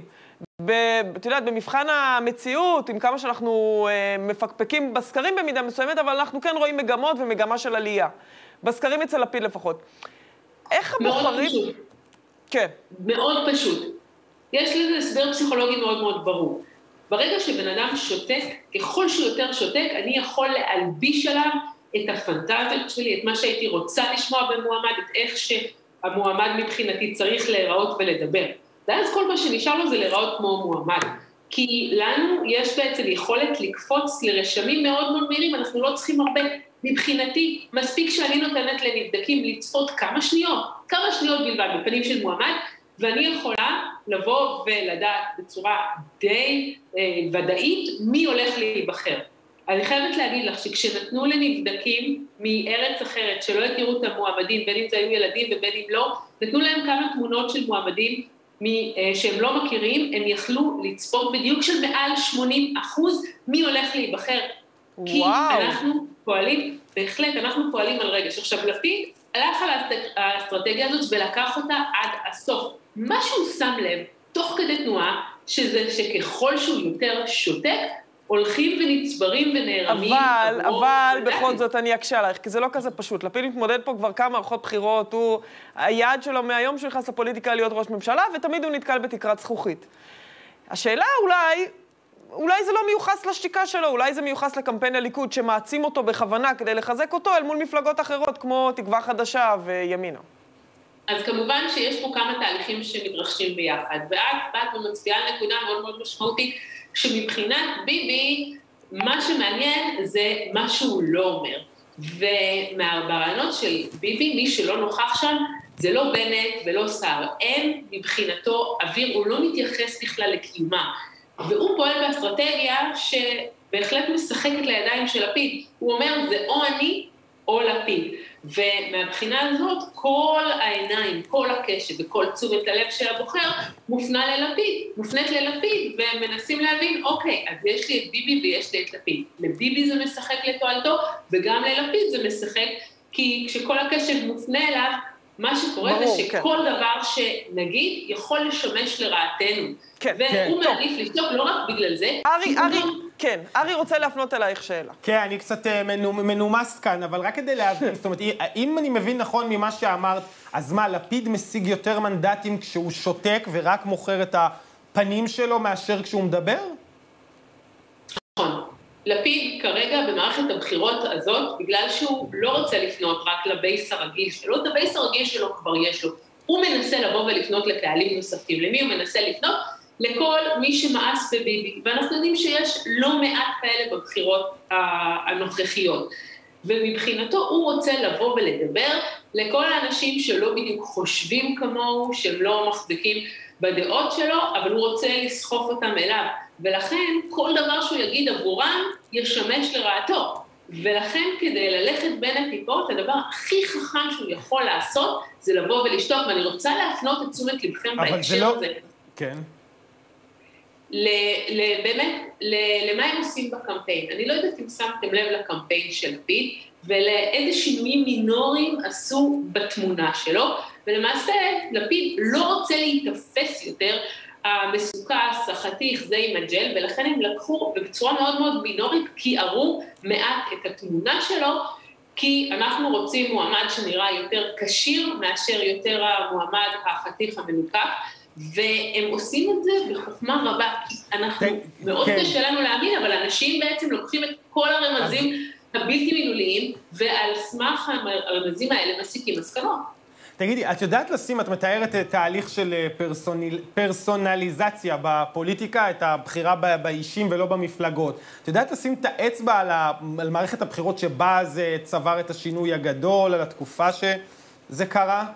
את יודעת, במבחן המציאות, עם כמה שאנחנו מפקפקים בסקרים במידה מסוימת, אבל אנחנו כן רואים מגמות ומגמה של עלייה. בסקרים אצל לפיד לפחות. איך הבוחרים... מאוד פשוט. כן. מאוד פשוט. יש לזה הסבר פסיכולוגי מאוד מאוד ברור. ברגע שבן אדם שותק, ככל שהוא יותר שותק, אני יכול להלביש עליו את הפנטזיות שלי, את מה שהייתי רוצה לשמוע במועמד, את איך שהמועמד מבחינתי צריך להיראות ולדבר. ואז כל מה שנשאר לו זה להיראות כמו מועמד. כי לנו יש בעצם יכולת לקפוץ לרשמים מאוד מאוד מהירים, אנחנו לא צריכים הרבה... מבחינתי, מספיק שאני נותנת לנבדקים לצפות כמה שניות, כמה שניות בלבד בפנים של מועמד, ואני יכולה לבוא ולדעת בצורה די אה, ודאית מי הולך להיבחר. אני חייבת להגיד לך שכשנתנו לנבדקים מארץ אחרת, שלא הכירו את המועמדים, בין אם זה היו ילדים ובין אם לא, נתנו להם כמה תמונות של מועמדים מי, אה, שהם לא מכירים, הם יכלו לצפות בדיוק של מעל שמונים אחוז מי הולך להיבחר. כי וואו. אנחנו פועלים, בהחלט, אנחנו פועלים על רגש. עכשיו, לפיד הלך על האסטרטגיה הזאת ולקח אותה עד הסוף. מה שהוא שם לב, תוך כדי תנועה, שזה שככל שהוא יותר שותק, הולכים ונצברים ונערמים. אבל, אבל בכל זאת אני אקשה עלייך, כי זה לא כזה פשוט. לפיד מתמודד פה כבר כמה מערכות בחירות, הוא, היעד שלו מהיום שהוא נכנס לפוליטיקה להיות ראש ממשלה, ותמיד הוא נתקל בתקרת זכוכית. השאלה אולי... אולי זה לא מיוחס לשתיקה שלו, אולי זה מיוחס לקמפיין הליכוד שמעצים אותו בכוונה כדי לחזק אותו אל מול מפלגות אחרות כמו תקווה חדשה וימינה. אז כמובן שיש פה כמה תהליכים שמתרחשים ביחד, ואת באת ומצביעה על נקודה מאוד מאוד משמעותית, שמבחינת ביבי, מה שמעניין זה מה שהוא לא אומר. ומהברעיונות של ביבי, מי שלא נוכח שם, זה לא בנט ולא שר. אין מבחינתו אוויר, הוא לא מתייחס בכלל לקיומה. והוא פועל באסטרטגיה שבהחלט משחקת לידיים של לפיד. הוא אומר, זה או אני או לפיד. ומהבחינה הזאת, כל העיניים, כל הקשב וכל תשומת הלב של הבוחר מופנה ללפיד, מופנית ללפיד, והם מנסים להבין, אוקיי, אז יש לי את ביבי ויש לי את לפיד. לביבי זה משחק לתועלתו, וגם ללפיד זה משחק, כי כשכל הקשב מופנה אליו, מה שקורה ברור, זה שכל כן. דבר שנגיד יכול לשמש לרעתנו. כן, והוא כן, מעדיף לשתוק לא רק בגלל זה. ארי, ארי, לא... כן, ארי רוצה להפנות אלייך שאלה. כן, אני קצת מנומס כאן, אבל רק כדי להבין, זאת אומרת, אם אני מבין נכון ממה שאמרת, אז מה, לפיד משיג יותר מנדטים כשהוא שותק ורק מוכר את הפנים שלו מאשר כשהוא מדבר? נכון. לפיד כרגע במערכת הבחירות הזאת, בגלל שהוא לא רוצה לפנות רק לבייס הרגיל שלו, את הבייס הרגיל שלו כבר יש לו. הוא מנסה לבוא ולפנות לקהלים נוספים. למי הוא מנסה לפנות? לכל מי שמאס בביבי. ואנחנו יודעים שיש לא מעט כאלה בבחירות הנוכחיות. ומבחינתו הוא רוצה לבוא ולדבר לכל האנשים שלא בדיוק חושבים כמוהו, שהם לא מחזיקים בדעות שלו, אבל הוא רוצה לסחוף אותם אליו. ולכן כל דבר שהוא יגיד עבורם ישמש לרעתו. ולכן כדי ללכת בין הטיפות, הדבר הכי חכם שהוא יכול לעשות, זה לבוא ולשתוק, ואני רוצה להפנות את תשומת לבכם בהקשר לא... הזה. כן. ל- באמת, ל- למה הם עושים בקמפיין. אני לא יודעת אם שמתם לב לקמפיין של לפיד, ולאיזה שינויים מינוריים עשו בתמונה שלו, ולמעשה לפיד לא רוצה להתאפס יותר, המסוכס, החתיך, זה עם הג'ל, ולכן הם לקחו בצורה מאוד מאוד מינורית, כי ערו מעט את התמונה שלו, כי אנחנו רוצים מועמד שנראה יותר קשיר, מאשר יותר המועמד החתיך המנוקף, והם עושים את זה בחוכמה רבה, כי אנחנו מאוד קשה לנו להאמין, אבל אנשים בעצם לוקחים את כל הרמזים הבלתי מילוליים, ועל סמך הרמזים האלה מסיקים מסקנות. תגידי, את יודעת לשים, את מתארת תהליך של פרסוניל, פרסונליזציה בפוליטיקה, את הבחירה באישים ולא במפלגות. את יודעת לשים את האצבע על, ה, על מערכת הבחירות שבה זה צבר את השינוי הגדול, על התקופה שזה קרה?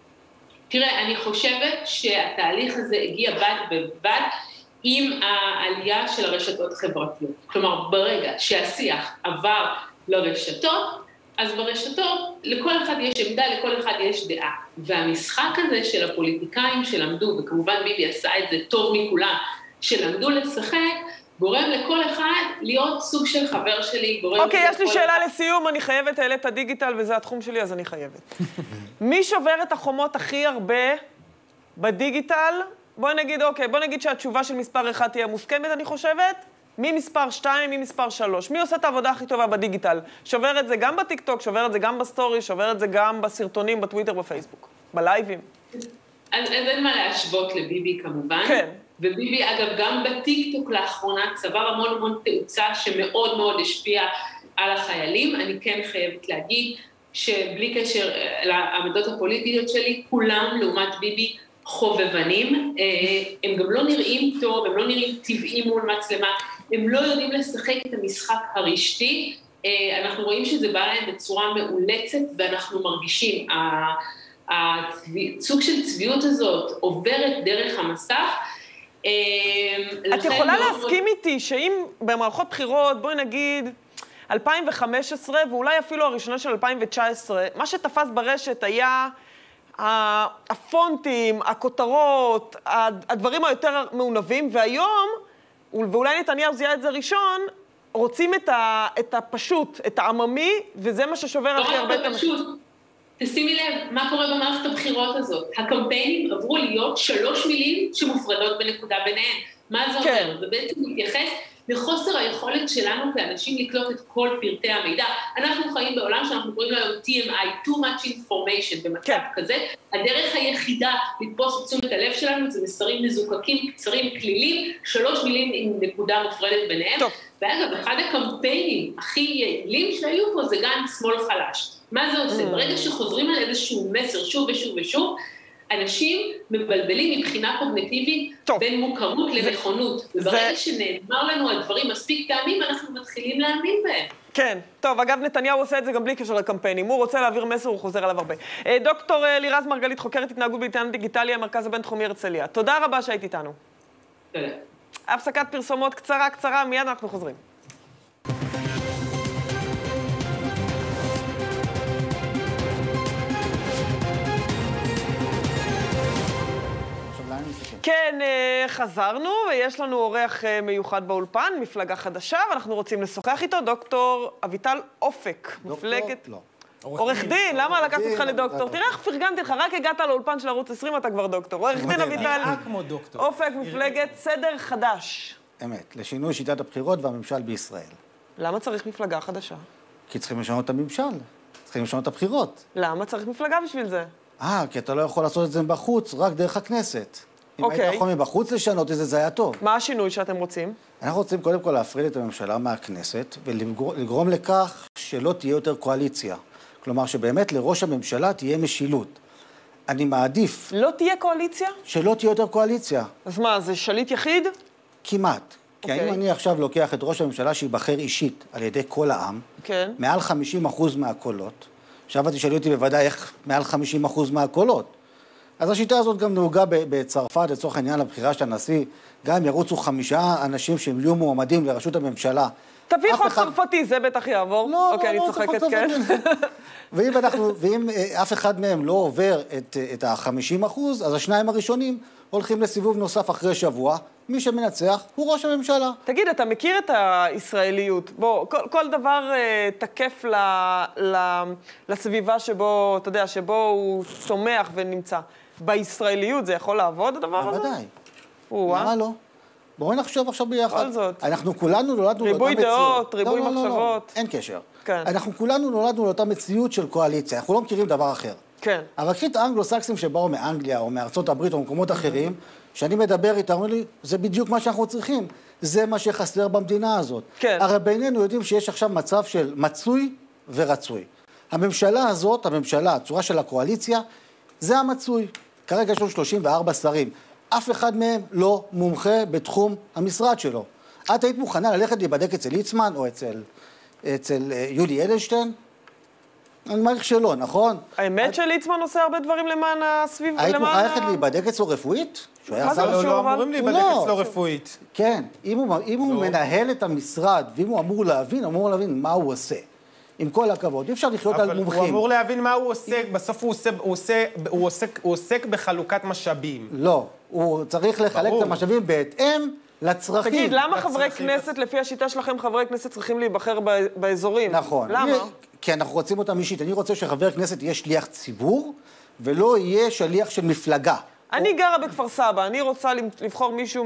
תראה, אני חושבת שהתהליך הזה הגיע בד בבד עם העלייה של הרשתות החברתיות. כלומר, ברגע שהשיח עבר לרשתות, אז ברשתות לכל אחד יש עמדה, לכל אחד יש דעה. והמשחק הזה של הפוליטיקאים שלמדו, וכמובן ביבי עשה את זה טוב מכולם, שלמדו לשחק, גורם לכל אחד להיות סוג של חבר שלי. אוקיי, יש לי שאלה לסיום, אני חייבת העלית הדיגיטל, וזה התחום שלי, אז אני חייבת. מי שובר את החומות הכי הרבה בדיגיטל? בואי נגיד, אוקיי, בואי נגיד שהתשובה של מספר אחד תהיה מוסכמת, אני חושבת. מי מספר שתיים, מי מספר שלוש? מי עושה את העבודה הכי טובה בדיגיטל? שובר את זה גם בטיקטוק, שובר את זה גם בסטורי, שובר את זה גם בסרטונים, בטוויטר, בפייסבוק, בלייבים. אז אין מה להשוות לביבי כמובן. כן. וביבי, אגב, גם בטיקטוק לאחרונה צבר המון המון תאוצה שמאוד מאוד השפיע על החיילים. אני כן חייבת להגיד שבלי קשר לעמדות הפוליטיות שלי, כולם לעומת ביבי חובבנים, הם גם לא נראים טוב, הם לא נראים טבעי מול מצלמה, הם לא יודעים לשחק את המשחק הרשתי, אנחנו רואים שזה בא להם בצורה מאולצת, ואנחנו מרגישים, הסוג של צביעות הזאת עוברת דרך המסך. את יכולה להסכים איתי שאם במערכות בחירות, בואי נגיד, אלפיים וחמש עשרה, ואולי אפילו הראשונה של אלפיים תשע עשרה, מה שתפס ברשת היה הפונטים, הכותרות, הדברים היותר מעונבים, והיום, ואולי נתניהו זיהה את זה ראשון, רוצים את, ה, את הפשוט, את העממי, וזה מה ששובר הכי הרבה את המשהו. תשימי לב, מה קורה במערכת הבחירות הזאת? הקמפיינים עברו להיות שלוש מילים שמופרדות בנקודה ביניהן. מה זה אומר? זה בעצם מתייחס מחוסר היכולת שלנו כאנשים לקלוט את כל פרטי המידע. אנחנו חיים בעולם שאנחנו קוראים לו טי אם איי, too much information, במצב כזה. הדרך היחידה לתפוס את תשומת הלב שלנו זה מסרים מזוקקים, קצרים, כלילים, שלוש מילים עם נקודה מופרדת ביניהם. טוב. ואגב, אחד הקמפיינים הכי יעילים שהיו פה זה גם שמאל חלש. מה זה עושה? ברגע שחוזרים על איזשהו מסר שוב ושוב ושוב, אנשים מבלבלים מבחינה קוגניטיבית בין מוכרות לנכונות. וברגע שנאמר לנו הדברים מספיק פעמים, אנחנו מתחילים להאמין בהם. כן, טוב, אגב, נתניהו עושה את זה גם בלי קשר לקמפיינים. הוא רוצה להעביר מסר, הוא חוזר עליו הרבה. דוקטור לירז מרגלית, חוקרת התנהגות בעידן דיגיטלי, המרכז הבינתחומי הרצליה. תודה רבה שהיית איתנו. תודה. הפסקת פרסומות קצרה, קצרה, מיד אנחנו חוזרים. כן, חזרנו, ויש לנו אורח מיוחד באולפן, מפלגה חדשה, ואנחנו רוצים לשוחח איתו, דוקטור אביטל אופק. מפלגת... לא. עורך דין, למה לקחת אותך לדוקטור? תראה איך פרגנתי לך, רק הגעת לאולפן של ערוץ עשרים, אתה כבר דוקטור. עורך דין אביטל אופק, מפלגת סדר חדש. אמת, לשינוי שיטת הבחירות והממשל בישראל. למה צריך מפלגה חדשה? כי צריכים לשנות את הממשל, צריכים לשנות את הבחירות. למה צריך מפלגה בשביל זה? אה, כי אתה לא יכול לעשות את זה בחוץ, רק דרך הכנסת. אם היית יכול מבחוץ לשנות את זה, זה היה טוב. מה השינוי שאתם רוצים? אנחנו רוצים קודם כל להפריד את הממשלה מהכנסת, ולגרום לכך שלא תהיה יותר קואליציה. כלומר, שבאמת לראש הממשלה תהיה משילות. אני מעדיף... לא תהיה קואליציה? שלא תהיה יותר קואליציה. אז מה, זה שליט יחיד? כמעט. כי האם אני עכשיו לוקח את ראש הממשלה שיבחר אישית על ידי כל העם, כן. מעל חמישים אחוז מהקולות, עכשיו תשאלי אותי בוודאי איך מעל חמישים אחוז מהקולות. אז השיטה הזאת גם נהוגה בצרפת, לצורך העניין לבחירה של הנשיא, גם אם ירוצו חמישה אנשים שהם יהיו מועמדים לראשות הממשלה. תביא חוק צרפתי, זה בטח יעבור. לא, אוקיי, אני צוחקת, כן. ואם אנחנו, ואם אף אחד מהם לא עובר את ה-חמישים אחוז, אז השניים הראשונים הולכים לסיבוב נוסף אחרי שבוע. מי שמנצח הוא ראש הממשלה. תגיד, אתה מכיר את הישראליות? בוא, כל, כל דבר uh, תקף ל, ל, לסביבה שבו, אתה יודע, שבו הוא צומח ונמצא. בישראליות זה יכול לעבוד, הדבר הזה? בוודאי. למה לא? בואו נחשוב עכשיו ביחד. כל זאת. אנחנו כולנו נולדנו לאותה מציאות. ריבוי דעות, ריבוי מחשבות. לא, לא, לא, אין קשר. כן. אנחנו כולנו נולדנו לאותה מציאות של קואליציה. אנחנו לא מכירים דבר אחר. כן. אבל קחי את האנגלו-סקסים שבאו מאנגליה או מארצות הברית או מקומות אחרים, שאני מדבר איתה, אומרים לי, זה בדיוק מה שאנחנו צריכים. זה מה שחסר במדינה הזאת. כן. הרי בינינו יודעים שיש עכשיו מצב של מצוי ורצוי. הממשלה הזאת, הממשלה, הצורה של הקואליציה, זה המצוי. כרגע יש לנו שלושים וארבעה שרים. אף אחד מהם לא מומחה בתחום המשרד שלו. את היית מוכנה ללכת להיבדק אצל ליצמן או אצל, אצל יולי אדלשטיין? אני מעריך שלא, נכון? האמת שליצמן עושה הרבה דברים למען הסביב... היית מוכנה ללכת להיבדק אצלו רפואית? מה זה לא, לא אמורים להיבדק אצלו רפואית. כן, אם הוא מנהל את המשרד, ואם הוא אמור להבין, אמור להבין מה הוא עושה. עם כל הכבוד, אי אפשר לחיות על מומחים. הוא אמור להבין מה הוא עושה, בסוף הוא עושה, הוא עושה, הוא עוסק, הוא עוסק בחלוקת משאבים. לא, הוא צריך לחלק את המשאבים בהתאם לצרכים. תגיד, למה חברי כנסת, לפי השיטה שלכם, חברי כנסת צריכים להיבחר באזורים? נכון. למה? כי אנחנו רוצים אותם אישית. אני רוצה שחבר כנסת יהיה שליח ציבור, ולא יהיה שליח של מפלגה. אני גרה בכפר סבא, אני רוצה לבחור מישהו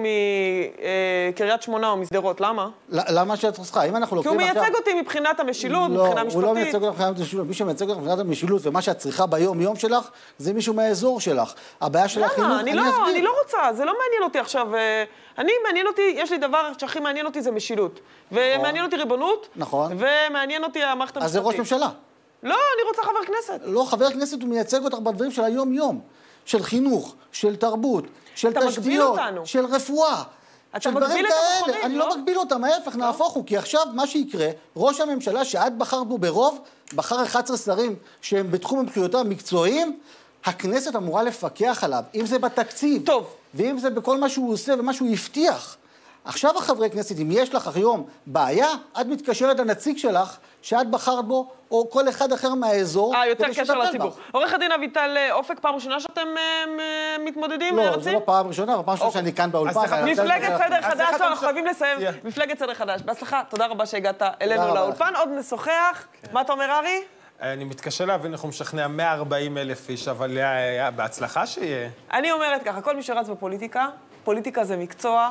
מקריית שמונה או מסדרות, למה? למה שאת צריכה? אם אנחנו כי הוא מייצג אותי מבחינת המשילות, מבחינה משפטית. לא, הוא לא מייצג אותי מבחינת המשילות. מי שמייצג אותי מבחינת המשילות, ומה שאת צריכה ביום-יום שלך, זה מישהו מהאזור שלך. הבעיה של החינוך, אני אסביר. למה? אני לא רוצה, זה לא מעניין אותי עכשיו. אני, מעניין אותי, יש לי דבר שהכי מעניין אותי זה משילות. ומעניין אותי ריבונות. נכון. ומעניין אותי המערכת המשפטית. אז זה ראש ממשלה. לא, אני רוצה חבר כנסת. לא, חבר כנסת הוא מייצג אותך בדברים של היום-יום. של חינוך, של תרבות, של תשתיות, של רפואה. אתה מגביל את הבוחרים, אני לא מגביל אותם, ההפך, נהפוך הוא, כי עכשיו מה שיקרה, ראש הממשלה שאת בחרת בו ברוב, בחר אחד עשר שרים שהם בתחום מבחירותיו המקצועיים, הכנסת אמורה לפקח עליו, אם זה בתקציב, טוב. ואם זה בכל מה שהוא עושה ומה שהוא הבטיח. עכשיו החברי כנסת, אם יש לך היום בעיה, את מתקשרת לנציג שלך, שאת בחרת בו, או כל אחד אחר מהאזור. אה, יותר קשר לציבור. עורך הדין אביטל אופק, פעם ראשונה שאתם מתמודדים? לא, זה לא פעם ראשונה, אבל פעם ראשונה שאני כאן באולפן. מפלגת סדר חדש, אנחנו חייבים לסיים. מפלגת סדר חדש. בהצלחה, תודה רבה שהגעת אלינו לאולפן. עוד נשוחח. מה אתה אומר, ארי? אני מתקשה להבין, אנחנו משכנע מאה וארבעים אלף איש, אבל בהצלחה שיהיה. אני אומרת ככה, כל מי שרץ בפוליטיקה, פוליטיקה זה מקצוע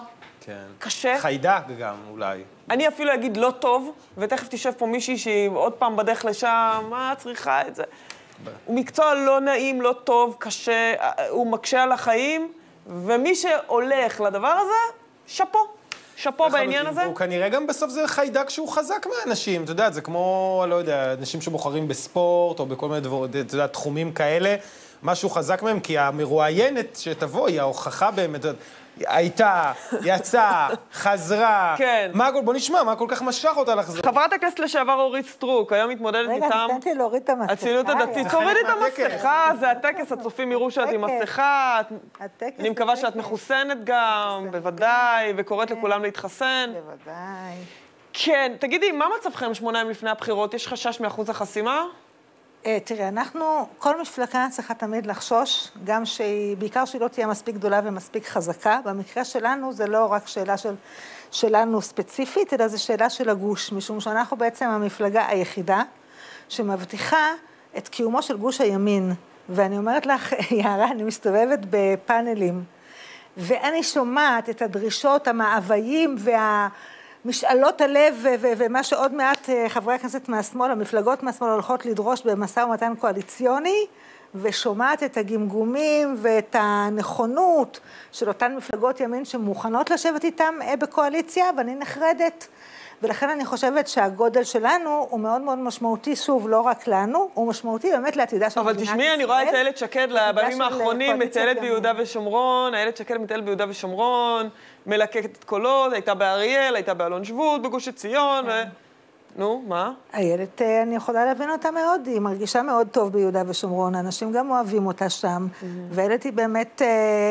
כן. קשה. חיידק גם, אולי. אני אפילו אגיד לא טוב, ותכף תשב פה מישהי שהיא עוד פעם בדרך לשם, מה צריכה את זה? הוא מקצוע לא נעים, לא טוב, קשה, הוא מקשה על החיים, ומי שהולך לדבר הזה, שפו. שפו בעניין הזה. הוא כנראה גם בסוף זה חיידק שהוא חזק מהאנשים, אתה יודע, זה כמו, לא יודע, אנשים שבוחרים בספורט, או בכל מיני דברים, אתה יודע, תחומים כאלה, משהו חזק מהם, כי המרואיינת שתבוא היא ההוכחה באמת, הייתה, יצאה, חזרה. כן. מה, בוא נשמע, מה כל כך משך אותה לחזור? חברת הכנסת לשעבר אורית סטרוק, היום מתמודדת איתם. רגע, נתנתי להוריד את המסכה. הציונות הדתית. תוריד את המסכה, זה הטקס, הצופים יראו שאת עם מסכה. אני מקווה שאת מחוסנת גם, בוודאי, וקוראת לכולם להתחסן. בוודאי. כן, תגידי, מה מצבכם שמונה ימים לפני הבחירות? יש חשש מאחוז החסימה? תראה, אנחנו, כל מפלגה צריכה תמיד לחשוש, גם שהיא, בעיקר שהיא לא תהיה מספיק גדולה ומספיק חזקה. במקרה שלנו זה לא רק שאלה של, שלנו ספציפית, אלא זו שאלה של הגוש, משום שאנחנו בעצם המפלגה היחידה שמבטיחה את קיומו של גוש הימין. ואני אומרת לך, יערה, אני מסתובבת בפאנלים, ואני שומעת את הדרישות, המאוויים וה... משאלות הלב ו- ו- ומה שעוד מעט חברי הכנסת מהשמאל, המפלגות מהשמאל הולכות לדרוש במשא ומתן קואליציוני, ושומעת את הגמגומים ואת הנכונות של אותן מפלגות ימין שמוכנות לשבת איתם בקואליציה, ואני נחרדת. ולכן אני חושבת שהגודל שלנו הוא מאוד מאוד משמעותי, שוב, לא רק לנו, הוא משמעותי באמת לעתידה של מדינת ישראל. אבל תשמעי, אני רואה את איילת שקד בימים האחרונים, מטיילת ביהודה ושומרון, איילת שקד מטיילת ביהודה ושומרון, מלקקת את קולות, הייתה באריאל, הייתה באלון שבות, בגוש עציון, ו... נו, מה? איילת, אני יכולה להבין אותה מאוד, היא מרגישה מאוד טוב ביהודה ושומרון, אנשים גם אוהבים אותה שם, ואיילת היא באמת,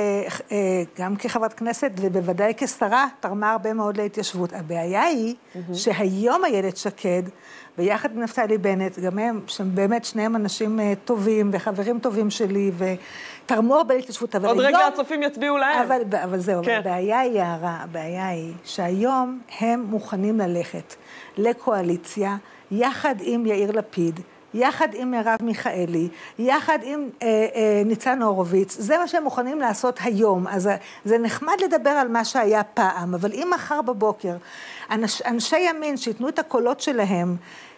גם כחברת כנסת ובוודאי כשרה, תרמה הרבה מאוד להתיישבות. הבעיה היא שהיום איילת שקד, ביחד עם נפתלי בנט, גם הם, שהם באמת שניהם אנשים טובים וחברים טובים שלי, ותרמו הרבה להתיישבות. עוד רגע הצופים יצביעו להם. אבל, אבל זהו, כן. הבעיה היא יערה, הבעיה היא שהיום הם מוכנים ללכת לקואליציה, יחד עם יאיר לפיד, יחד עם מרב מיכאלי, יחד עם אה, אה, ניצן הורוביץ, זה מה שהם מוכנים לעשות היום. אז זה נחמד לדבר על מה שהיה פעם, אבל אם מחר בבוקר, אנש, אנשי ימין שיתנו את הקולות שלהם,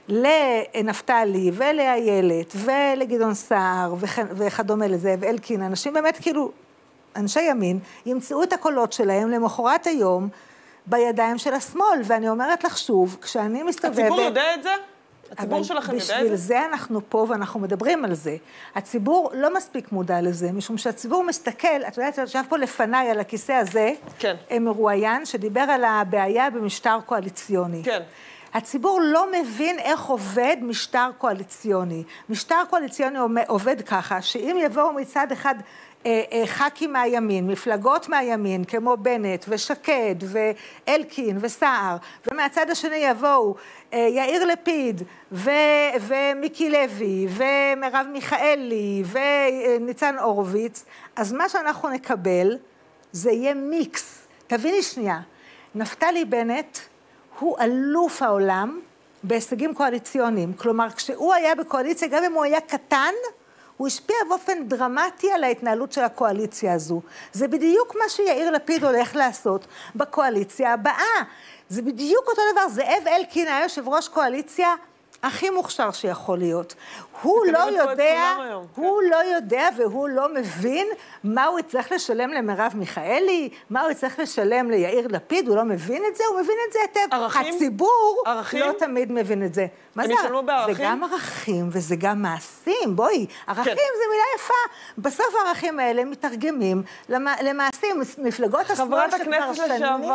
לנפתלי ולאיילת ולגדעון סער וכדומה לזה, ואלקין, אנשים באמת כאילו, אנשי ימין, ימצאו את הקולות שלהם למחרת היום בידיים של השמאל, ואני אומרת לך שוב, כשאני מסתובבת... הציבור יודע את זה? הציבור שלכם יודע את זה? בשביל זה אנחנו פה ואנחנו מדברים על זה. הציבור לא מספיק מודע לזה, משום שהציבור מסתכל, את יודעת, ישב פה לפניי על הכיסא הזה, כן. מרואיין, שדיבר על הבעיה במשטר קואליציוני. כן. הציבור לא מבין איך עובד משטר קואליציוני. משטר קואליציוני עובד ככה, שאם יבואו מצד אחד אה, אה, ח"כים מהימין, מפלגות מהימין, כמו בנט ושקד ואלקין וסער, ומהצד השני יבואו אה, יאיר לפיד ו, ומיקי לוי ומרב מיכאלי וניצן הורוביץ, אז מה שאנחנו נקבל זה יהיה מיקס. תביני שנייה, נפתלי בנט הוא אלוף העולם בהישגים קואליציוניים. כלומר, כשהוא היה בקואליציה, גם אם הוא היה קטן, הוא השפיע באופן דרמטי על ההתנהלות של הקואליציה הזו. זה בדיוק מה שיאיר לפיד הולך לעשות בקואליציה הבאה. זה בדיוק אותו דבר. זאב אלקין היה יושב ראש קואליציה הכי מוכשר שיכול להיות. הוא לא יודע, הוא לא יודע והוא לא מבין מה הוא יצטרך לשלם למרב מיכאלי, מה הוא יצטרך לשלם ליאיר לפיד, הוא לא מבין את זה, הוא מבין את זה היטב. ערכים? הציבור ערכים? לא תמיד מבין את זה. מה זה? זה גם ערכים וזה גם מעשים, בואי, ערכים כן. זה מילה יפה. בסוף הערכים האלה מתרגמים למעשים, מפלגות השמאל שכבר שנים,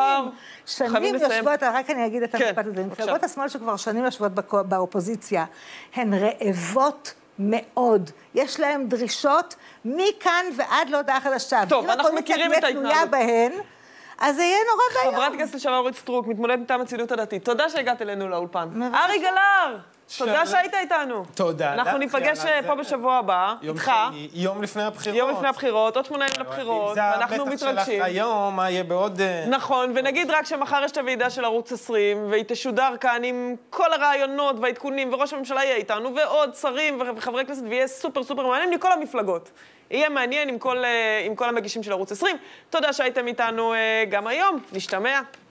שנים יושבות, רק אני אגיד את המשפט הזה, מפלגות השמאל שכבר שנים יושבות באופוזיציה, הן רעבות מאוד. יש להם דרישות מכאן ועד להודעה חדשה. טוב, אנחנו מכירים את ההתנהלות. בהן, אז זה יהיה נורא ביום. חברת הכנסת לשעבר אורית סטרוק, מתמודדת מטעם הציונות הדתית. תודה שהגעת אלינו לאולפן. ארי גלר! תודה שהיית איתנו. תודה. אנחנו ניפגש פה בשבוע הבא, איתך. יום לפני הבחירות. יום לפני הבחירות, עוד שמונה ימים לבחירות, ואנחנו מתרגשים. זה המתח שלך היום, מה יהיה בעוד... נכון, ונגיד רק שמחר יש את הוועידה של ערוץ עשרים, והיא תשודר כאן עם כל הרעיונות והעדכונים, וראש הממשלה יהיה איתנו, ועוד שרים וחברי כנסת, ויהיה סופר סופר מעניין מכל המפלגות. יהיה מעניין עם כל, עם כל המגישים של ערוץ עשרים. תודה שהייתם איתנו גם היום. נשתמע.